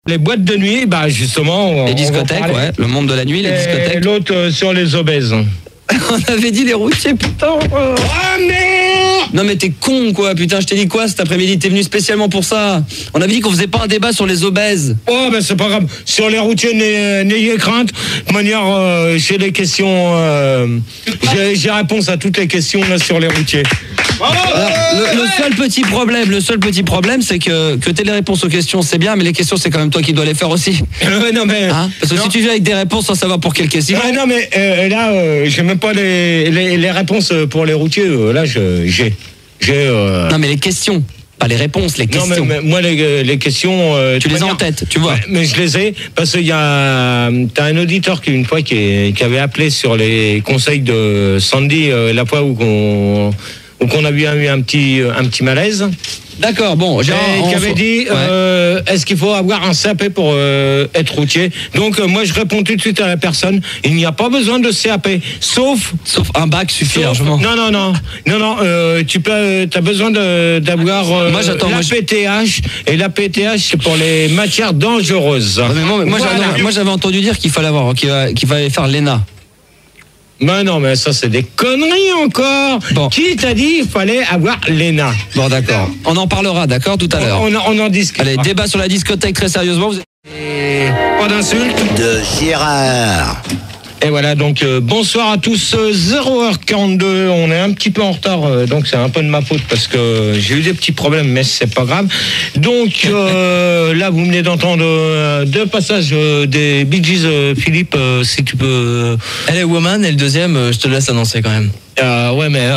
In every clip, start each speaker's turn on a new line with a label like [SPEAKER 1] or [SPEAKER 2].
[SPEAKER 1] Les boîtes de nuit, bah justement.
[SPEAKER 2] Les discothèques, ouais. Le monde de la nuit, les discothèques.
[SPEAKER 1] Et l'autre sur les obèses.
[SPEAKER 2] On avait dit les routiers, putain.
[SPEAKER 1] Ah merde!
[SPEAKER 2] Non mais t'es con quoi, putain, je t'ai dit quoi cet après-midi, t'es venu spécialement pour ça. On avait dit qu'on faisait pas un débat sur les obèses.
[SPEAKER 1] Oh ben c'est pas grave, sur les routiers n'ayez crainte. De manière, j'ai les questions, j'ai réponse à toutes les questions là sur les routiers.
[SPEAKER 2] Alors, le seul petit problème, c'est que t'aies les réponses aux questions, c'est bien, mais les questions, c'est quand même toi qui dois les faire aussi.
[SPEAKER 1] Non mais,
[SPEAKER 2] hein, parce que si tu viens avec des réponses sans savoir pour quelle question.
[SPEAKER 1] Non mais là, j'ai même pas les réponses pour les routiers. Là, j'ai.
[SPEAKER 2] Non mais les questions. Pas les réponses, les questions.
[SPEAKER 1] Non, mais moi, les questions...
[SPEAKER 2] tu les as en tête, tu vois.
[SPEAKER 1] Ouais, mais je les ai, parce qu'il y a... T'as un auditeur qui, une fois, qui avait appelé sur les conseils de Sandy, la fois où qu'on a eu un petit malaise.
[SPEAKER 2] D'accord, bon.
[SPEAKER 1] Qui avait dit, est-ce qu'il faut avoir un CAP pour être routier? Donc, moi, je réponds tout de suite à la personne, il n'y a pas besoin de CAP, sauf
[SPEAKER 2] un bac suffit largement.
[SPEAKER 1] Non, t'as besoin d'avoir la PTH, et la PTH, c'est pour les matières dangereuses.
[SPEAKER 2] Moi, j'avais entendu dire qu'il fallait faire l'ENA.
[SPEAKER 1] Non, mais ça, c'est des conneries encore. Bon. Qui t'a dit qu'il fallait avoir l'ENA?
[SPEAKER 2] Bon, d'accord. On en parlera, d'accord, tout à l'heure.
[SPEAKER 1] On en discute.
[SPEAKER 2] Allez, débat sur la discothèque, très sérieusement.
[SPEAKER 1] Pas d'insultes.
[SPEAKER 3] De Gérard.
[SPEAKER 1] Et voilà, donc bonsoir à tous, 0h42, on est un petit peu en retard, donc c'est un peu de ma faute parce que j'ai eu des petits problèmes, mais c'est pas grave. Donc là, vous venez d'entendre deux passages des Bee Gees, Philippe, si tu peux...
[SPEAKER 2] Elle est Woman, et le deuxième, je te laisse annoncer quand même.
[SPEAKER 1] Ouais, mais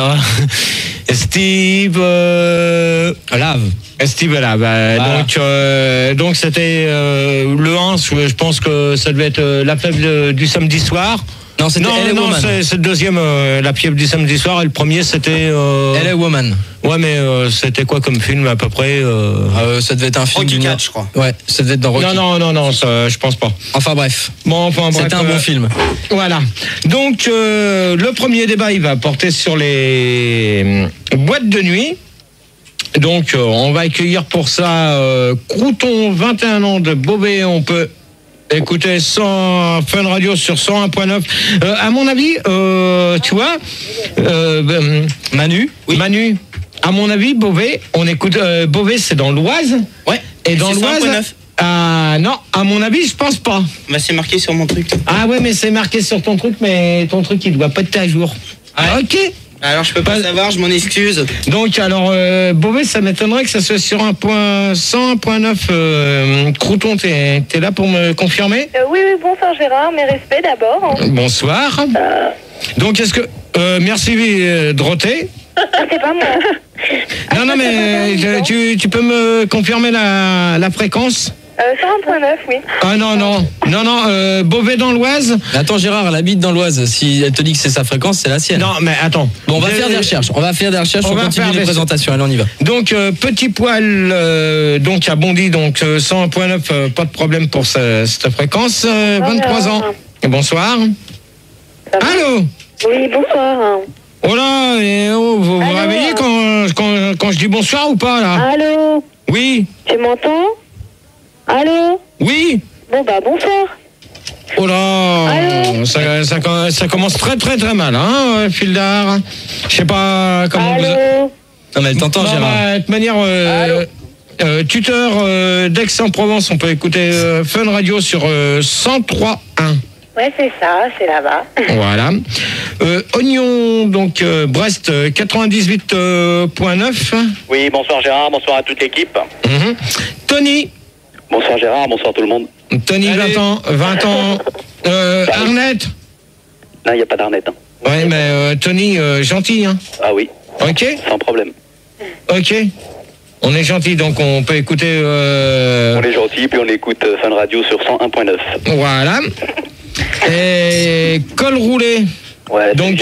[SPEAKER 1] Steve...
[SPEAKER 2] Lave.
[SPEAKER 1] Steve là, voilà. Donc c'était le 1, je pense que ça devait être la fève du samedi soir.
[SPEAKER 2] Non, c'était
[SPEAKER 1] c'est le deuxième, la piève du samedi soir, et le premier c'était...
[SPEAKER 2] LA Woman.
[SPEAKER 1] Ouais, mais c'était quoi comme film à peu près
[SPEAKER 2] ça devait être un film
[SPEAKER 4] Rocky 4, je crois.
[SPEAKER 2] Ouais, ça devait être dans Rocky.
[SPEAKER 1] Non, ça, je pense pas.
[SPEAKER 2] Enfin bref.
[SPEAKER 1] C'était
[SPEAKER 2] un bon film.
[SPEAKER 1] Voilà. Donc le premier débat, il va porter sur les boîtes de nuit. Donc on va accueillir pour ça Crouton, 21 ans, de Beauvais. On peut écouter Fun Radio sur 101.9. À mon avis, tu vois,
[SPEAKER 2] Manu.
[SPEAKER 4] Oui.
[SPEAKER 1] Manu. À mon avis, Beauvais, on écoute. Beauvais, c'est dans l'Oise.
[SPEAKER 4] Ouais.
[SPEAKER 1] Et dans l'Oise. Non, à mon avis, je pense pas.
[SPEAKER 4] Bah, c'est marqué sur mon truc.
[SPEAKER 1] Ah ouais, mais c'est marqué sur ton truc, mais ton truc, il doit pas être à jour. Ah, ok.
[SPEAKER 4] Alors, je peux pas savoir, je m'en excuse.
[SPEAKER 1] Donc, alors, Beauvais, ça m'étonnerait que ça soit sur 100.9. Crouton, t'es là pour me confirmer?
[SPEAKER 5] Oui, bonsoir Gérard, mes respects d'abord.
[SPEAKER 1] Bonsoir. Donc, est-ce que... merci, Droté.
[SPEAKER 5] C'est pas moi.
[SPEAKER 1] Non, mais tu peux me confirmer la fréquence?
[SPEAKER 5] 101.9, oui.
[SPEAKER 1] Ah non, Beauvais dans l'Oise.
[SPEAKER 2] Attends, Gérard, elle habite dans l'Oise. Si elle te dit que c'est sa fréquence, c'est la sienne.
[SPEAKER 1] Non, mais attends.
[SPEAKER 2] Bon, on va faire des recherches. On continue les présentations. Allez, on y va.
[SPEAKER 1] Donc, Petit Poil, donc à Bondy, donc 101.9, pas de problème pour cette fréquence. 23 ans. Bonsoir. Allô?
[SPEAKER 5] Oui, bonsoir.
[SPEAKER 1] Oh là, vous vous réveillez quand je dis bonsoir ou pas, là?
[SPEAKER 5] Allô?
[SPEAKER 1] Oui.
[SPEAKER 5] Tu m'entends? Allô?
[SPEAKER 1] Oui.
[SPEAKER 5] Bon, bonsoir.
[SPEAKER 1] Oh là, ça commence très très très mal, hein, Fildar. Je sais pas comment
[SPEAKER 5] Allô?
[SPEAKER 2] Non, mais elle t'entend, Gérard.
[SPEAKER 1] De toute manière, tuteur d'Aix-en-Provence, on peut écouter Fun Radio sur 103.1.
[SPEAKER 5] Ouais, c'est ça, c'est là-bas.
[SPEAKER 1] Voilà. Oignon, donc Brest 98.9.
[SPEAKER 6] Oui, bonsoir Gérard, bonsoir à toute l'équipe.
[SPEAKER 1] Tony.
[SPEAKER 6] Bonsoir Gérard, bonsoir tout le monde.
[SPEAKER 1] Tony, 20 ans. Arnette.
[SPEAKER 6] Non, il n'y a pas d'Arnette. Hein.
[SPEAKER 1] Ouais, mais Tony, gentil, hein.
[SPEAKER 6] Ah oui.
[SPEAKER 1] Ok.
[SPEAKER 6] Sans problème.
[SPEAKER 1] Ok. On est gentil, donc on peut écouter...
[SPEAKER 6] On est gentil, puis on écoute Fun Radio sur 101.9.
[SPEAKER 1] Voilà. Et Col Roulé.
[SPEAKER 6] Ouais,
[SPEAKER 1] donc,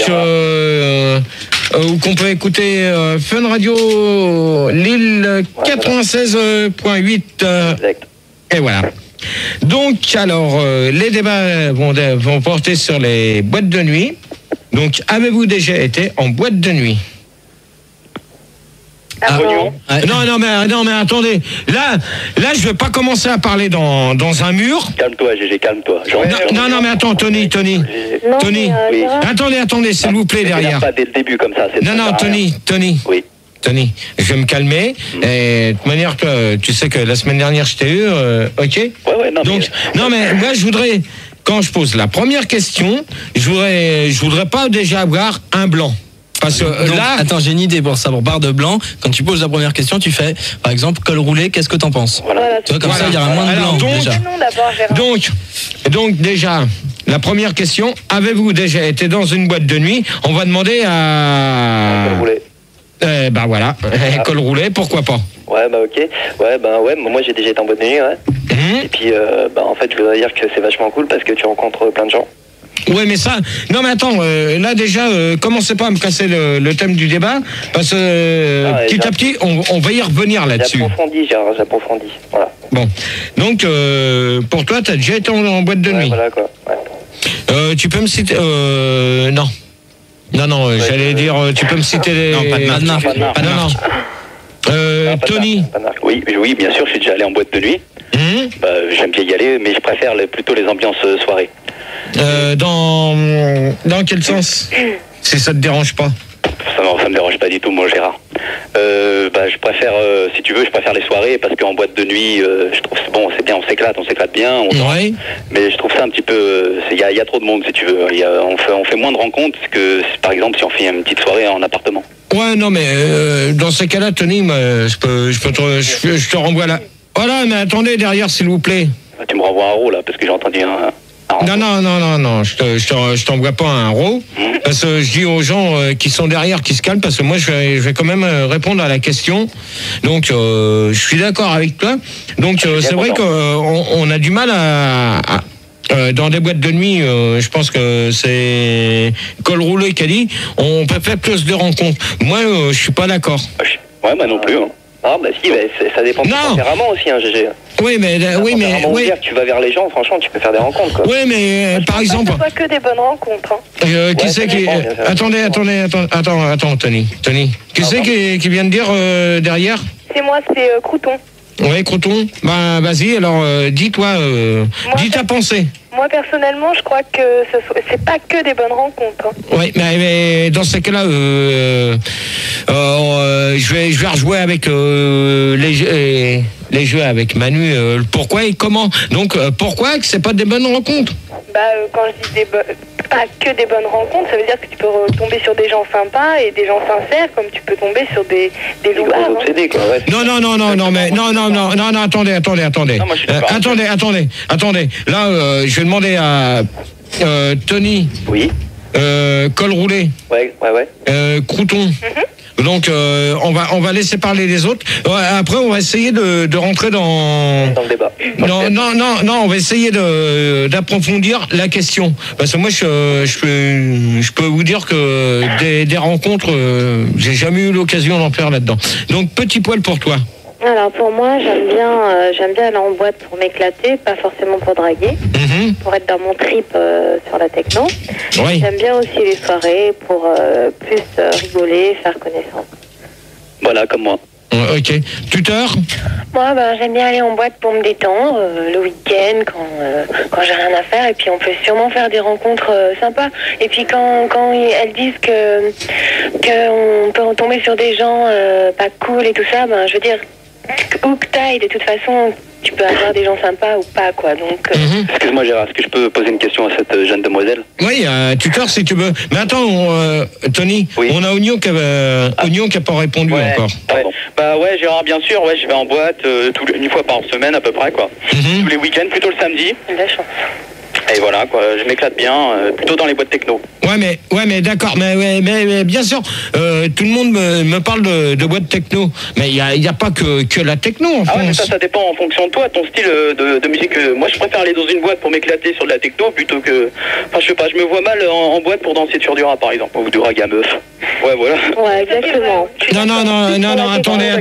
[SPEAKER 1] qu'on peut écouter Fun Radio Lille 96.8.
[SPEAKER 6] Exact.
[SPEAKER 1] Et voilà. Donc, alors, les débats vont porter sur les boîtes de nuit. Donc, avez-vous déjà été en boîte de nuit?
[SPEAKER 5] Ah bon.
[SPEAKER 2] Ouais.
[SPEAKER 1] Non, mais attendez. Là, je vais pas commencer à parler dans un mur.
[SPEAKER 6] Calme-toi, GG, calme-toi.
[SPEAKER 1] Non, mais attends, Tony.
[SPEAKER 5] Non,
[SPEAKER 1] Tony.
[SPEAKER 5] mais,
[SPEAKER 6] Oui.
[SPEAKER 5] Gérard,
[SPEAKER 1] Attendez, s'il vous plaît, derrière.
[SPEAKER 6] Pas dès le début comme ça.
[SPEAKER 1] Non, Tony.
[SPEAKER 6] Oui.
[SPEAKER 1] Tony, je vais me calmer. Et de toute manière, tu sais que la semaine dernière, je t'ai eu, ok?
[SPEAKER 6] Ouais, non.
[SPEAKER 1] Donc, non, mais moi, je voudrais, quand je pose la première question, je voudrais pas déjà avoir un blanc. Parce que
[SPEAKER 2] Donc,
[SPEAKER 1] là.
[SPEAKER 2] attends, j'ai une idée pour ça. Pour barre de blanc, quand tu poses la première question, tu fais, par exemple, col roulé, qu'est-ce que t'en penses?
[SPEAKER 5] voilà,
[SPEAKER 2] Tu vois, comme
[SPEAKER 1] Voilà.
[SPEAKER 2] ça, il y aura moins de
[SPEAKER 1] Alors,
[SPEAKER 2] blanc
[SPEAKER 1] donc-
[SPEAKER 2] déjà.
[SPEAKER 5] non, d'abord, Gérard.
[SPEAKER 1] Donc déjà, la première question, avez-vous déjà été dans une boîte de nuit? On va demander à.
[SPEAKER 6] Vous voulez.
[SPEAKER 1] Bah voilà, col roulé, pourquoi pas?
[SPEAKER 6] Ouais, bah ok. Ouais, moi j'ai déjà été en boîte de nuit, ouais. Et puis, en fait, je voudrais dire que c'est vachement cool parce que tu rencontres plein de gens.
[SPEAKER 1] Ouais, mais ça. Non, mais attends, là déjà, commencez pas à me casser le thème du débat, parce que
[SPEAKER 6] Ah, ouais,
[SPEAKER 1] petit à petit, on va y revenir là-dessus.
[SPEAKER 6] J'approfondis. Voilà.
[SPEAKER 1] Bon. Donc, pour toi, t'as déjà été en boîte de
[SPEAKER 6] Ouais,
[SPEAKER 1] nuit.
[SPEAKER 6] voilà quoi. Ouais.
[SPEAKER 1] Tu peux me citer. Non. Non, j'allais dire, tu peux me citer les.
[SPEAKER 2] Non, pas de marque.
[SPEAKER 6] Pas de
[SPEAKER 1] Non, non.
[SPEAKER 6] Pas de
[SPEAKER 1] Tony.
[SPEAKER 6] marque, pas de marque. Oui, bien sûr, je suis déjà allé en boîte de nuit. Bah, j'aime bien y aller, mais je préfère plutôt les ambiances soirées.
[SPEAKER 1] Dans quel sens? Si ça te dérange pas.
[SPEAKER 6] Ça me dérange pas du tout, moi, Gérard. Je préfère, si tu veux, je préfère les soirées parce qu'en boîte de nuit, je trouve bon, c'est bien, on s'éclate bien.
[SPEAKER 1] Ouais.
[SPEAKER 6] Mais je trouve ça un petit peu, il y a trop de monde, si tu veux. On fait moins de rencontres que, par exemple, si on fait une petite soirée en appartement.
[SPEAKER 1] Ouais, non, mais dans ces cas-là, Tony, je te renvoie là. Voilà, mais attendez derrière, s'il vous plaît.
[SPEAKER 6] Tu me renvoies un rôle là, parce que j'ai entendu un
[SPEAKER 1] Non, je t'envoie pas un RAW, parce que je dis aux gens qui sont derrière, qui se calment, parce que moi je vais quand même répondre à la question. Donc je suis d'accord avec toi. Donc c'est vrai qu'on a du mal dans des boîtes de nuit, je pense que c'est col roulé qui a dit, on peut faire plus de rencontres. Moi, je suis pas d'accord.
[SPEAKER 6] Ouais, moi non plus. Hein. Ah, bah si, ça dépend de ton tempérament aussi, hein, GG.
[SPEAKER 1] Oui, mais
[SPEAKER 6] Ouvert, tu vas vers les gens, franchement, tu peux faire des rencontres, quoi.
[SPEAKER 1] Oui, mais par exemple.
[SPEAKER 5] Ce soit que des bonnes rencontres. Hein.
[SPEAKER 1] Qui c'est qui. Attends, Tony. Qui c'est qui vient de dire derrière?
[SPEAKER 5] C'est moi, c'est Crouton.
[SPEAKER 1] Ouais, Croton. Bah, vas-y, alors, dis-toi, dis ta pensée.
[SPEAKER 5] Moi, personnellement, je crois que c'est pas que des bonnes rencontres. Hein.
[SPEAKER 1] Oui, mais dans ces cas-là, je vais rejouer avec les jeux avec Manu. Pourquoi et comment? Donc, pourquoi que c'est pas des bonnes rencontres?
[SPEAKER 5] Quand je dis pas que des bonnes rencontres, ça veut dire que tu peux tomber sur des gens sympas et des gens sincères, comme tu peux tomber sur des loupards.
[SPEAKER 6] Obsédés, quoi, ouais.
[SPEAKER 1] Non, attendez.
[SPEAKER 6] Non, moi, je suis d'accord.
[SPEAKER 1] Attendez. Là, je vais demander à Tony.
[SPEAKER 6] Oui.
[SPEAKER 1] Col roulé.
[SPEAKER 6] Ouais.
[SPEAKER 1] Crouton. Donc on va laisser parler les autres. Après on va essayer de rentrer dans
[SPEAKER 6] le débat.
[SPEAKER 1] Non, on va essayer d'approfondir la question. Parce que moi je peux vous dire que des rencontres, j'ai jamais eu l'occasion d'en faire là-dedans. Donc petit poil pour toi.
[SPEAKER 5] Alors pour moi, j'aime bien aller en boîte pour m'éclater, pas forcément pour draguer, pour être dans mon trip sur la techno.
[SPEAKER 1] Oui.
[SPEAKER 5] J'aime bien aussi les soirées pour plus rigoler, faire connaissance.
[SPEAKER 6] Voilà, comme moi.
[SPEAKER 1] Ok. Tuteur?
[SPEAKER 7] Moi, j'aime bien aller en boîte pour me détendre le week-end quand j'ai rien à faire, et puis on peut sûrement faire des rencontres sympas. Et puis quand elles disent que on peut tomber sur des gens pas cool et tout ça, je veux dire, où que t'ailles, de toute façon, tu peux avoir des gens sympas ou pas, quoi. Donc.
[SPEAKER 6] Excuse-moi, Gérard, est-ce que je peux poser une question à cette jeune demoiselle?
[SPEAKER 1] Oui, tuteur si tu veux. Mais attends, Tony,
[SPEAKER 6] oui.
[SPEAKER 1] On a Oignon qui n'a pas répondu encore.
[SPEAKER 6] Ouais, Gérard, bien sûr, je vais en boîte une fois par semaine à peu près, quoi. Tous les week-ends, plutôt le samedi.
[SPEAKER 7] La chance.
[SPEAKER 6] Et voilà, quoi, je m'éclate bien, plutôt dans les boîtes techno.
[SPEAKER 1] Ouais, mais d'accord, mais bien sûr, tout le monde me parle de boîte techno, mais il y a pas que la techno en France.
[SPEAKER 6] Ah ouais, mais ça dépend en fonction de toi, ton style de musique. Moi, je préfère aller dans une boîte pour m'éclater sur de la techno plutôt que... Enfin, je sais pas, je me vois mal en boîte pour danser sur du rap, par exemple, ou du rag à meuf. Ouais, voilà.
[SPEAKER 5] Ouais, exactement.
[SPEAKER 1] Non,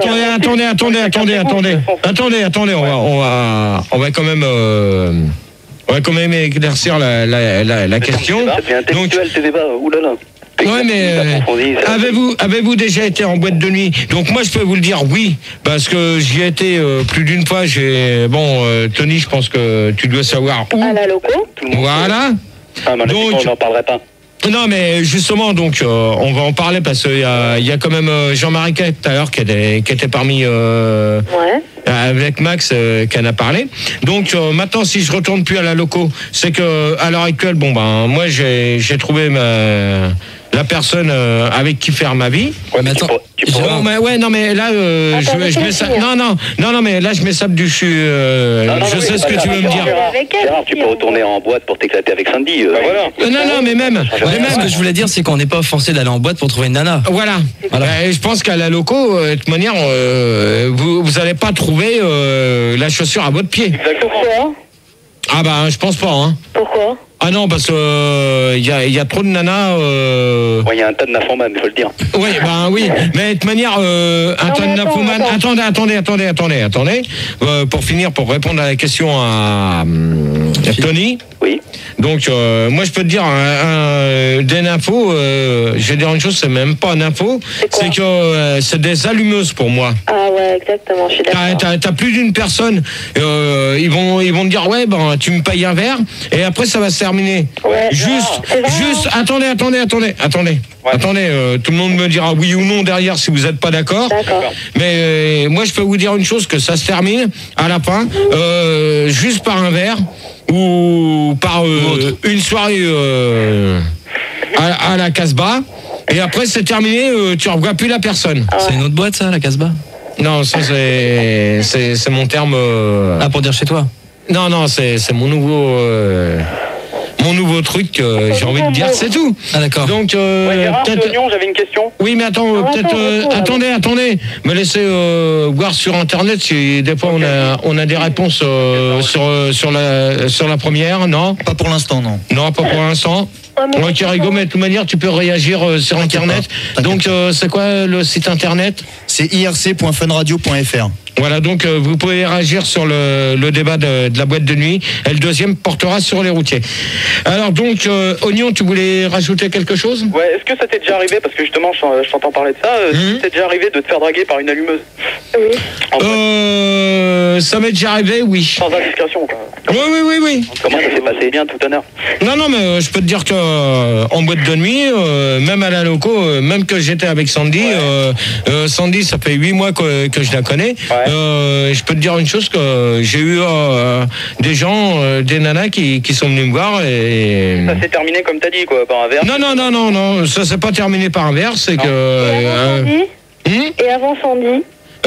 [SPEAKER 1] attendez, on va quand même... On va quand même éclaircir la question.
[SPEAKER 6] C'est intellectuel tes débats, oulala.
[SPEAKER 1] Ouais, mais avez-vous déjà été en boîte de nuit? Donc moi je peux vous le dire oui, parce que j'y ai été plus d'une fois. Tony, je pense que tu dois savoir où.
[SPEAKER 5] À la loco.
[SPEAKER 1] Voilà.
[SPEAKER 6] Ah, malheureusement,
[SPEAKER 1] Donc-
[SPEAKER 6] on n'en parlerait pas.
[SPEAKER 1] Non, mais justement, donc on va en parler parce qu'il y a quand même Jean-Marie tout à l'heure qui était parmi
[SPEAKER 5] Ouais.
[SPEAKER 1] avec Max qui en a parlé. Donc maintenant, si je retourne plus à la loco, c'est que à l'heure actuelle, moi j'ai trouvé la personne avec qui faire ma vie.
[SPEAKER 6] Ouais, mais
[SPEAKER 2] Mais attends,
[SPEAKER 1] Non, mais ouais, non, mais là, je mets ça. Non, mais là, je mets ça du dessus. Je sais ce que tu veux me dire.
[SPEAKER 5] Avec elle.
[SPEAKER 6] Gérard, tu peux retourner en boîte pour t'éclater avec Sandy. Voilà.
[SPEAKER 1] Non, mais même.
[SPEAKER 2] ce que je voulais dire, c'est qu'on n'est pas forcé d'aller en boîte pour trouver une nana.
[SPEAKER 1] Voilà. Je pense qu'à la loco, de toute manière, vous n'allez pas trouver la chaussure à votre pied.
[SPEAKER 6] Exactement.
[SPEAKER 5] Pourquoi?
[SPEAKER 1] Ah bah, je pense pas. Hein.
[SPEAKER 5] Pourquoi?
[SPEAKER 1] Ah non, parce que il y a trop de nanas.
[SPEAKER 6] Ouais, il y a un tas de nymphomanes, il faut le dire.
[SPEAKER 1] Oui. Mais de toute manière, un tas de nymphomanes. Attendez. Pour finir, pour répondre à la question à Tony.
[SPEAKER 6] Oui.
[SPEAKER 1] Donc, moi, je peux te dire, des nymphos, je vais dire une chose, c'est même pas un info, c'est que c'est des allumeuses pour moi.
[SPEAKER 5] Ah ouais, exactement, je suis d'accord.
[SPEAKER 1] T'as plus d'une personne, ils vont te dire, ouais, tu me payes un verre, et après, ça va se terminer.
[SPEAKER 5] Ouais.
[SPEAKER 1] Juste,
[SPEAKER 5] C'est vrai,
[SPEAKER 1] attendez. Attendez, tout le monde me dira oui ou non derrière si vous n'êtes pas d'accord.
[SPEAKER 5] D'accord.
[SPEAKER 1] Mais moi, je peux vous dire une chose, que ça se termine à la fin, juste par un verre ou par une soirée à la Casbah. Et après, c'est terminé, tu ne revois plus la personne.
[SPEAKER 2] C'est une autre boîte, ça, la Casbah?
[SPEAKER 1] Non, ça, c'est mon terme.
[SPEAKER 2] Ah, pour dire chez toi?
[SPEAKER 1] Non, c'est mon nouveau truc, j'ai envie de dire, c'est tout.
[SPEAKER 2] Ah, d'accord.
[SPEAKER 1] Donc,
[SPEAKER 6] Gérard,
[SPEAKER 1] peut-être.
[SPEAKER 6] Oignon, j'avais une question.
[SPEAKER 1] Oui, mais attends, attendez. Me laissez voir sur Internet si des fois on a des réponses sur la première, non?
[SPEAKER 8] Pas pour l'instant, non.
[SPEAKER 1] Non, pas pour l'instant. Ok, Rigo, mais de toute manière, tu peux réagir sur Internet. Donc, c'est quoi le site Internet?
[SPEAKER 8] C'est irc.funradio.fr.
[SPEAKER 1] Voilà, donc vous pouvez réagir sur le débat de la boîte de nuit. Et le deuxième portera sur les routiers. Alors donc, Oignon, tu voulais rajouter quelque chose?
[SPEAKER 6] Ouais, est-ce que ça t'est déjà arrivé, parce que justement, je t'entends parler de ça, t'es déjà arrivé de te faire draguer par une allumeuse?
[SPEAKER 5] Oui.
[SPEAKER 6] En boîte,
[SPEAKER 1] Ça m'est déjà arrivé, oui.
[SPEAKER 6] sans indiscrétion, quoi.
[SPEAKER 1] Oui.
[SPEAKER 6] Comment ça s'est passé? Bien, tout honneur.
[SPEAKER 1] Non, mais je peux te dire que en boîte de nuit, même à la loco, même que j'étais avec Sandy, Sandy, ça fait 8 mois que je la connais. Ouais. Je peux te dire une chose, que j'ai eu des gens, des nanas qui sont venus me voir et...
[SPEAKER 6] Ça s'est terminé comme t'as dit, quoi, par un verre?
[SPEAKER 1] Non, ça s'est pas terminé par un verre, c'est que...
[SPEAKER 5] Et avant Sandy?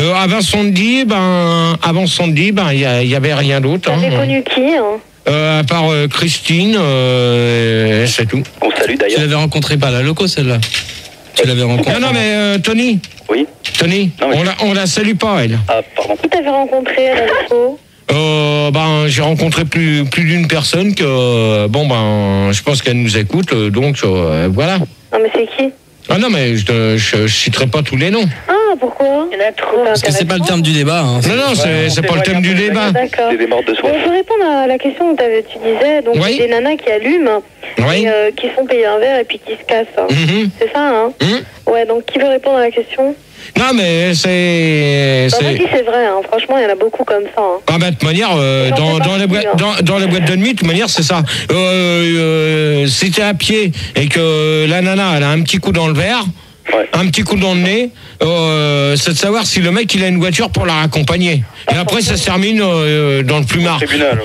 [SPEAKER 1] Avant Sandy, il y avait rien d'autre.
[SPEAKER 5] T'avais connu qui,
[SPEAKER 1] à part Christine, c'est tout.
[SPEAKER 6] On salue
[SPEAKER 2] Tu
[SPEAKER 6] d'ailleurs.
[SPEAKER 2] l'avais rencontré pas à la loco, celle-là? Tu l'avais rencontré?
[SPEAKER 1] Non, mais Tony.
[SPEAKER 6] Oui.
[SPEAKER 1] Tony,
[SPEAKER 6] Non, mais
[SPEAKER 1] on la salue pas, elle.
[SPEAKER 6] Ah, pardon.
[SPEAKER 5] Qui t'avais rencontré à la loco?
[SPEAKER 1] J'ai rencontré plus d'une personne que je pense qu'elle nous écoute, donc voilà.
[SPEAKER 5] Non, mais c'est qui?
[SPEAKER 1] Ah non, mais je citerai pas tous les noms.
[SPEAKER 5] Ah, pourquoi? Il y en a trop.
[SPEAKER 2] Parce que c'est pas le terme du débat. Hein.
[SPEAKER 1] Non, c'est pas le thème du débat.
[SPEAKER 5] D'accord.
[SPEAKER 6] C'est des morts de soif.
[SPEAKER 5] Bon, je veux répondre à la question que tu disais. Donc,
[SPEAKER 1] Oui.
[SPEAKER 5] des nanas qui allument,
[SPEAKER 1] Oui.
[SPEAKER 5] et, qui font payer un verre et puis qui se cassent.
[SPEAKER 1] Mhm.
[SPEAKER 5] C'est ça, hein? Ouais, donc qui veut répondre à la question?
[SPEAKER 1] Non, mais c'est...
[SPEAKER 5] Bah, si c'est vrai, hein. Franchement, il y en a beaucoup comme ça. Hein.
[SPEAKER 1] Ah bah de toute manière, dans les boîtes de nuit, de toute manière, c'est ça. Si t'es à pied et que la nana, elle a un petit coup dans le verre, un petit coup dans le nez, c'est de savoir si le mec, il a une voiture pour la raccompagner. Et après, ça se termine dans le plumard.
[SPEAKER 6] Tribunal.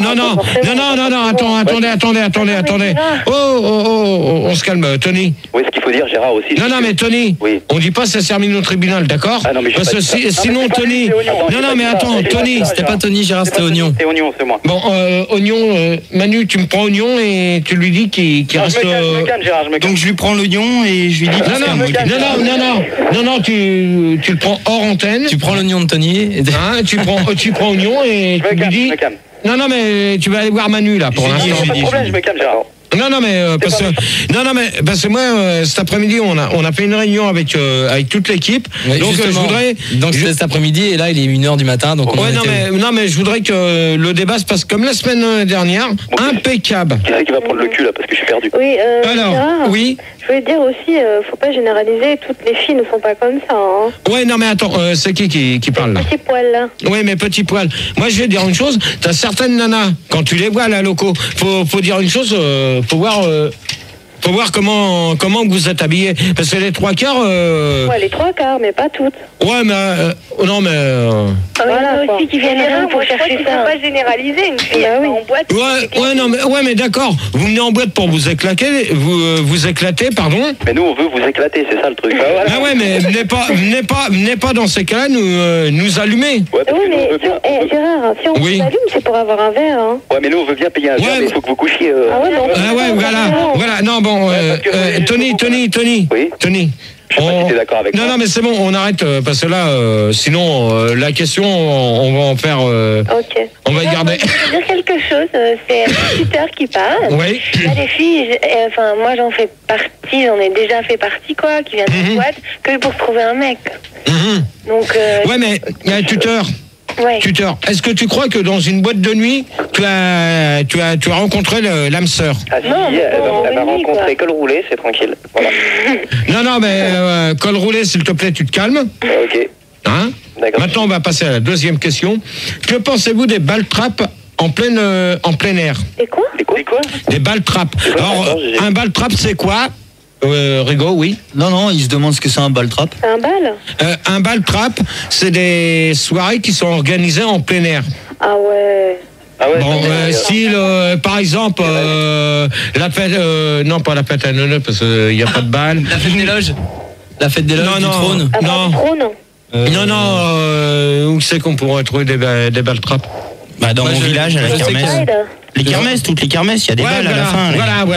[SPEAKER 1] Attendez. Oh, on se calme, Tony.
[SPEAKER 6] Oui, ce qu'il faut dire, Gérard aussi.
[SPEAKER 1] Non, mais Tony,
[SPEAKER 6] Oui.
[SPEAKER 1] on dit pas ça se termine au tribunal, d'accord?
[SPEAKER 6] Ah non, mais
[SPEAKER 1] Parce que sinon, Tony... Non, mais attends, Tony...
[SPEAKER 2] C'était pas Tony, Gérard, c'était Oignon.
[SPEAKER 6] C'est Oignon, c'est moi.
[SPEAKER 1] Bon, Oignon, Manu, tu me prends Oignon et tu lui dis qu'il reste...
[SPEAKER 6] Je me calme, Gérard, je me calme.
[SPEAKER 8] Donc je lui prends l'oignon et je lui dis...
[SPEAKER 1] Non, tu le prends hors antenne.
[SPEAKER 2] Tu prends l'oignon de Tony et...
[SPEAKER 1] Hein, tu prends Oignon et tu lui dis...
[SPEAKER 6] Je me calme.
[SPEAKER 1] Non, mais tu vas aller voir Manu, là, pour l'instant.
[SPEAKER 6] Pas de problème, je me calme, Gérard.
[SPEAKER 1] Non, mais parce que moi, cet après-midi, on a fait une réunion avec toute l'équipe.
[SPEAKER 2] Ouais,
[SPEAKER 1] donc, je voudrais...
[SPEAKER 2] Donc c'était cet après-midi et là, il est 1h du matin. Donc on
[SPEAKER 1] non, mais je voudrais que le débat se passe comme la semaine dernière. Impeccable.
[SPEAKER 6] Qui c'est qui va prendre le cul, là, parce que je suis perdu?
[SPEAKER 5] Oui,
[SPEAKER 1] Alors,
[SPEAKER 5] Gérard,
[SPEAKER 1] oui.
[SPEAKER 5] je voulais dire aussi, faut pas généraliser, toutes les filles ne sont pas comme ça. Hein.
[SPEAKER 1] Ouais, non mais attends, c'est qui parle là?
[SPEAKER 5] Petit poil là.
[SPEAKER 1] Oui, mais petit poil. Moi, je vais dire une chose. T'as certaines nanas, quand tu les vois à la loco, faut dire une chose, faut voir comment vous êtes habillés. Parce que les trois quarts...
[SPEAKER 5] Ouais, les trois quarts, mais pas toutes.
[SPEAKER 1] Ouais, mais... non, mais...
[SPEAKER 5] Voilà,
[SPEAKER 7] aussi qui viennent rien pour chercher ça.
[SPEAKER 5] Faut pas généraliser une fille en boîte.
[SPEAKER 1] Ouais, non, mais d'accord. Vous venez en boîte pour vous éclater, vous éclater, pardon.
[SPEAKER 6] Mais nous, on veut vous éclater, c'est ça le truc.
[SPEAKER 1] Ah ouais, mais venez pas dans ces cas-là nous allumer.
[SPEAKER 6] Ouais, parce
[SPEAKER 5] Oui,
[SPEAKER 6] que nous,
[SPEAKER 5] mais
[SPEAKER 6] on veut bien.
[SPEAKER 5] Gérard, si on
[SPEAKER 1] Oui.
[SPEAKER 5] vous allume, c'est pour avoir un verre. Hein.
[SPEAKER 6] Ouais, mais nous, on veut bien payer un verre, mais il faut que vous couchiez.
[SPEAKER 5] Ah ouais, non.
[SPEAKER 1] Ah ouais, voilà. Non, bon, Tony.
[SPEAKER 6] Oui.
[SPEAKER 1] Tony.
[SPEAKER 6] Je sais pas si t'es d'accord avec moi.
[SPEAKER 1] Non, mais c'est bon, on arrête, parce que là, sinon, la question, on va en faire...
[SPEAKER 5] Ok.
[SPEAKER 1] On va y garder.
[SPEAKER 7] Je veux dire quelque chose, c'est un tuteur qui parle.
[SPEAKER 1] Oui.
[SPEAKER 7] Là, les filles, enfin, moi j'en fais partie, j'en ai déjà fait partie, quoi, qui viennent de boîte, que pour trouver un mec. Donc,
[SPEAKER 1] Ouais, mais il y a un tuteur.
[SPEAKER 7] ouais.
[SPEAKER 1] Tuteur, est-ce que tu crois que dans une boîte de nuit, tu as rencontré l'âme sœur?
[SPEAKER 6] Ah si,
[SPEAKER 7] Non,
[SPEAKER 6] elle va
[SPEAKER 7] oui,
[SPEAKER 6] rencontrer
[SPEAKER 7] quoi.
[SPEAKER 6] col roulé, c'est tranquille. Voilà.
[SPEAKER 1] Non, mais col roulé, s'il te plaît, tu te calmes.
[SPEAKER 6] Ok.
[SPEAKER 1] Hein?
[SPEAKER 6] D'accord.
[SPEAKER 1] Maintenant, on va passer à la deuxième question. Que pensez-vous des balles trappes en plein air?
[SPEAKER 5] Et quoi?
[SPEAKER 6] C'est quoi?
[SPEAKER 1] Des balles trappes. Alors,
[SPEAKER 6] Attends, j'ai-
[SPEAKER 1] un balle trappe, c'est quoi? Rigo, oui.
[SPEAKER 8] Non, il se demande ce que c'est un ball trap.
[SPEAKER 5] C'est un bal?
[SPEAKER 1] Un ball trap, c'est des soirées qui sont organisées en plein air.
[SPEAKER 5] Ah ouais.
[SPEAKER 6] Ah ouais,
[SPEAKER 1] Bon, style, par exemple, la fête, non pas la fête à Neuneu parce qu'il n'y a pas de balle.
[SPEAKER 2] La fête des loges. La fête des loges du trône.
[SPEAKER 5] Ah,
[SPEAKER 1] Non.
[SPEAKER 5] du trône?
[SPEAKER 1] Non, où c'est qu'on pourrait trouver des balles trappes?
[SPEAKER 8] Bah, dans mon village, à la
[SPEAKER 2] je sais
[SPEAKER 8] kermesse.
[SPEAKER 5] Pride.
[SPEAKER 8] Les kermesses, toutes les kermesses, il y a des balles à la fin.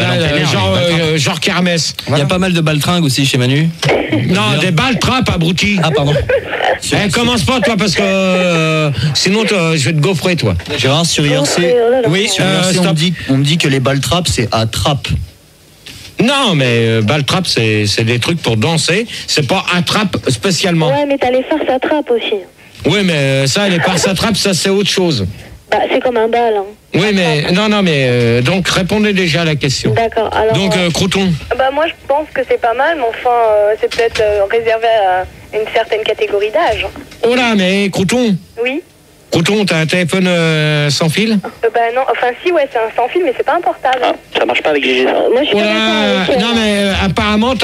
[SPEAKER 1] Genre kermesse.
[SPEAKER 2] Il y a pas mal de baltringues aussi chez Manu.
[SPEAKER 1] Non, des balles trappes, abruti.
[SPEAKER 2] Ah, pardon.
[SPEAKER 1] Commence pas, toi, parce que sinon, je vais te gaufrer, toi.
[SPEAKER 8] Gérard, sur IRC,
[SPEAKER 5] Oh là là.
[SPEAKER 1] Oui,
[SPEAKER 8] sur IRC,
[SPEAKER 1] stop.
[SPEAKER 8] on me dit que les balles trap, c'est à trappe.
[SPEAKER 1] Non, mais balle trappe, c'est des trucs pour danser. C'est pas attrape spécialement.
[SPEAKER 5] Ouais, mais t'as les farces à trappe aussi.
[SPEAKER 1] Oui, mais ça, les farces attrape, ça, c'est autre chose.
[SPEAKER 5] Bah, c'est comme un bal. Hein.
[SPEAKER 1] Oui, mais non, mais donc répondez déjà à la question.
[SPEAKER 5] D'accord. Alors.
[SPEAKER 1] Donc, Crouton.
[SPEAKER 5] Bah, moi, je pense que c'est pas mal, mais enfin, c'est peut-être réservé à une certaine catégorie d'âge.
[SPEAKER 1] Oh là, mais Crouton.
[SPEAKER 5] Oui.
[SPEAKER 1] Crouton, t'as un téléphone sans fil?
[SPEAKER 5] Bah, non. Enfin, si, ouais, c'est un sans fil, mais c'est pas un portable.
[SPEAKER 6] Ah, ça marche pas avec GG ça.
[SPEAKER 5] Moi, je suis
[SPEAKER 1] Oh
[SPEAKER 5] pas
[SPEAKER 1] là,
[SPEAKER 5] d'accord avec,
[SPEAKER 1] non, mais apparemment,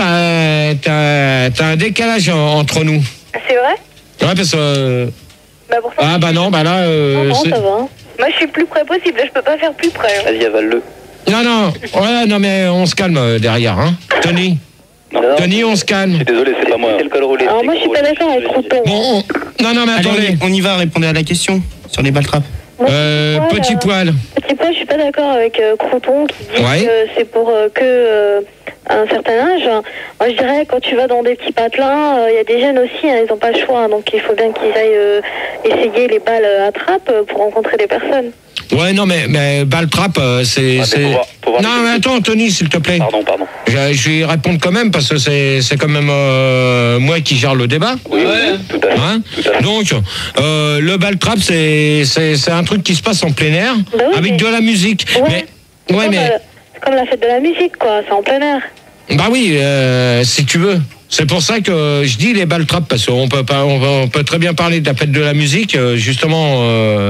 [SPEAKER 1] t'as un décalage entre nous.
[SPEAKER 5] C'est vrai?
[SPEAKER 1] Ouais, parce que...
[SPEAKER 5] Bah, pour ça.
[SPEAKER 1] Ah, bah non, bah là...
[SPEAKER 5] Non,
[SPEAKER 1] c'est-
[SPEAKER 5] ça va. Hein. Moi, je suis le plus près possible. Là, je peux pas faire plus près. Hein.
[SPEAKER 6] Vas-y, avale-le.
[SPEAKER 1] Non, ouais, non, mais on se calme derrière, hein. Tony, on se
[SPEAKER 6] Je
[SPEAKER 1] calme.
[SPEAKER 6] suis désolé, c'est pas moi. C'est le col roulé.
[SPEAKER 5] Alors, moi, je suis pas d'accord avec Crouton.
[SPEAKER 1] Bon, non, mais attendez.
[SPEAKER 8] on y va, répondez à la question sur les balles trap.
[SPEAKER 5] Moi,
[SPEAKER 1] Petit poil.
[SPEAKER 5] Petit poil, je suis pas d'accord avec Crouton qui dit
[SPEAKER 1] Ouais.
[SPEAKER 5] que c'est pour un certain âge. Moi, je dirais, quand tu vas dans des petits patelins, il y a des jeunes aussi, hein, ils n'ont pas le choix. Hein, donc, il faut bien qu'ils aillent essayer les balles à trappe pour rencontrer des personnes.
[SPEAKER 1] Ouais, non, mais balle trappe, c'est...
[SPEAKER 6] Ah, mais faut voir
[SPEAKER 1] Non,
[SPEAKER 6] les
[SPEAKER 1] mais attends, Tony, s'il te plaît.
[SPEAKER 6] Pardon.
[SPEAKER 1] Je vais y répondre quand même, parce que c'est quand même moi qui gère le débat.
[SPEAKER 6] Oui, tout à fait.
[SPEAKER 1] Hein
[SPEAKER 6] Tout à fait.
[SPEAKER 1] Donc, le ball trap, c'est un truc qui se passe en plein air,
[SPEAKER 5] Bah oui,
[SPEAKER 1] avec
[SPEAKER 5] mais-
[SPEAKER 1] de la musique.
[SPEAKER 5] Ouais. C'est comme la fête de la musique, quoi. C'est en plein air.
[SPEAKER 1] Bah oui, si tu veux. C'est pour ça que je dis les balles trap, parce qu'on peut très bien parler de la fête de la musique. Justement,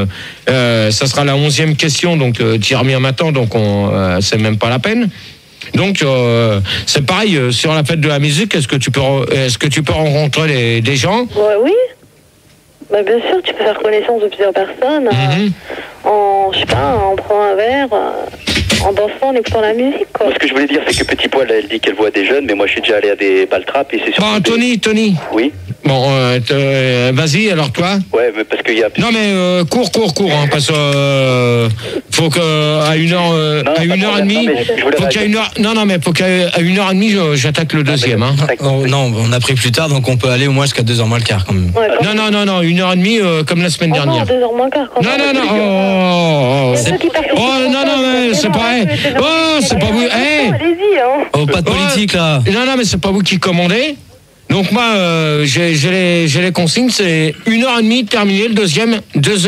[SPEAKER 1] ça sera la 11e question, donc tu y reviens maintenant, donc c'est même pas la peine. Donc c'est pareil sur la fête de la musique. Est-ce que tu peux rencontrer des gens?
[SPEAKER 5] Ouais, oui. Bah, bien sûr, tu peux faire connaissance de plusieurs personnes. Je sais pas, en prenant un verre, en dansant, en écoutant la musique, quoi.
[SPEAKER 6] Moi, ce que je voulais dire, c'est que Petit Poil, elle dit qu'elle voit des jeunes, mais moi, je suis déjà allé à des balles trappes et c'est sûr.
[SPEAKER 1] Bon, Tony.
[SPEAKER 6] Oui.
[SPEAKER 1] Bon, vas-y, alors toi.
[SPEAKER 6] Ouais, mais parce qu'il y a.
[SPEAKER 1] Non mais cours, hein, parce que faut que à 1h30, faut qu'à 1h, non mais faut qu'à 1h30 j'attaque le deuxième, hein.
[SPEAKER 2] Oh, non, on a pris plus tard, donc on peut aller au moins jusqu'à 2h moins le quart quand même.
[SPEAKER 5] Ouais, quand
[SPEAKER 1] Non, 1h30 comme la semaine dernière.
[SPEAKER 5] 2h moins quart, quand même.
[SPEAKER 1] Non.
[SPEAKER 5] Il y a ceux qui partent
[SPEAKER 1] Oh non, mais c'est pareil. Oh, c'est pas vous. Eh.
[SPEAKER 5] Allez-y, hein.
[SPEAKER 2] Oh, pas de politique là.
[SPEAKER 1] Non, mais c'est pas vous qui commandez. Donc moi, j'ai les consignes, c'est 1h30 terminé, le deuxième,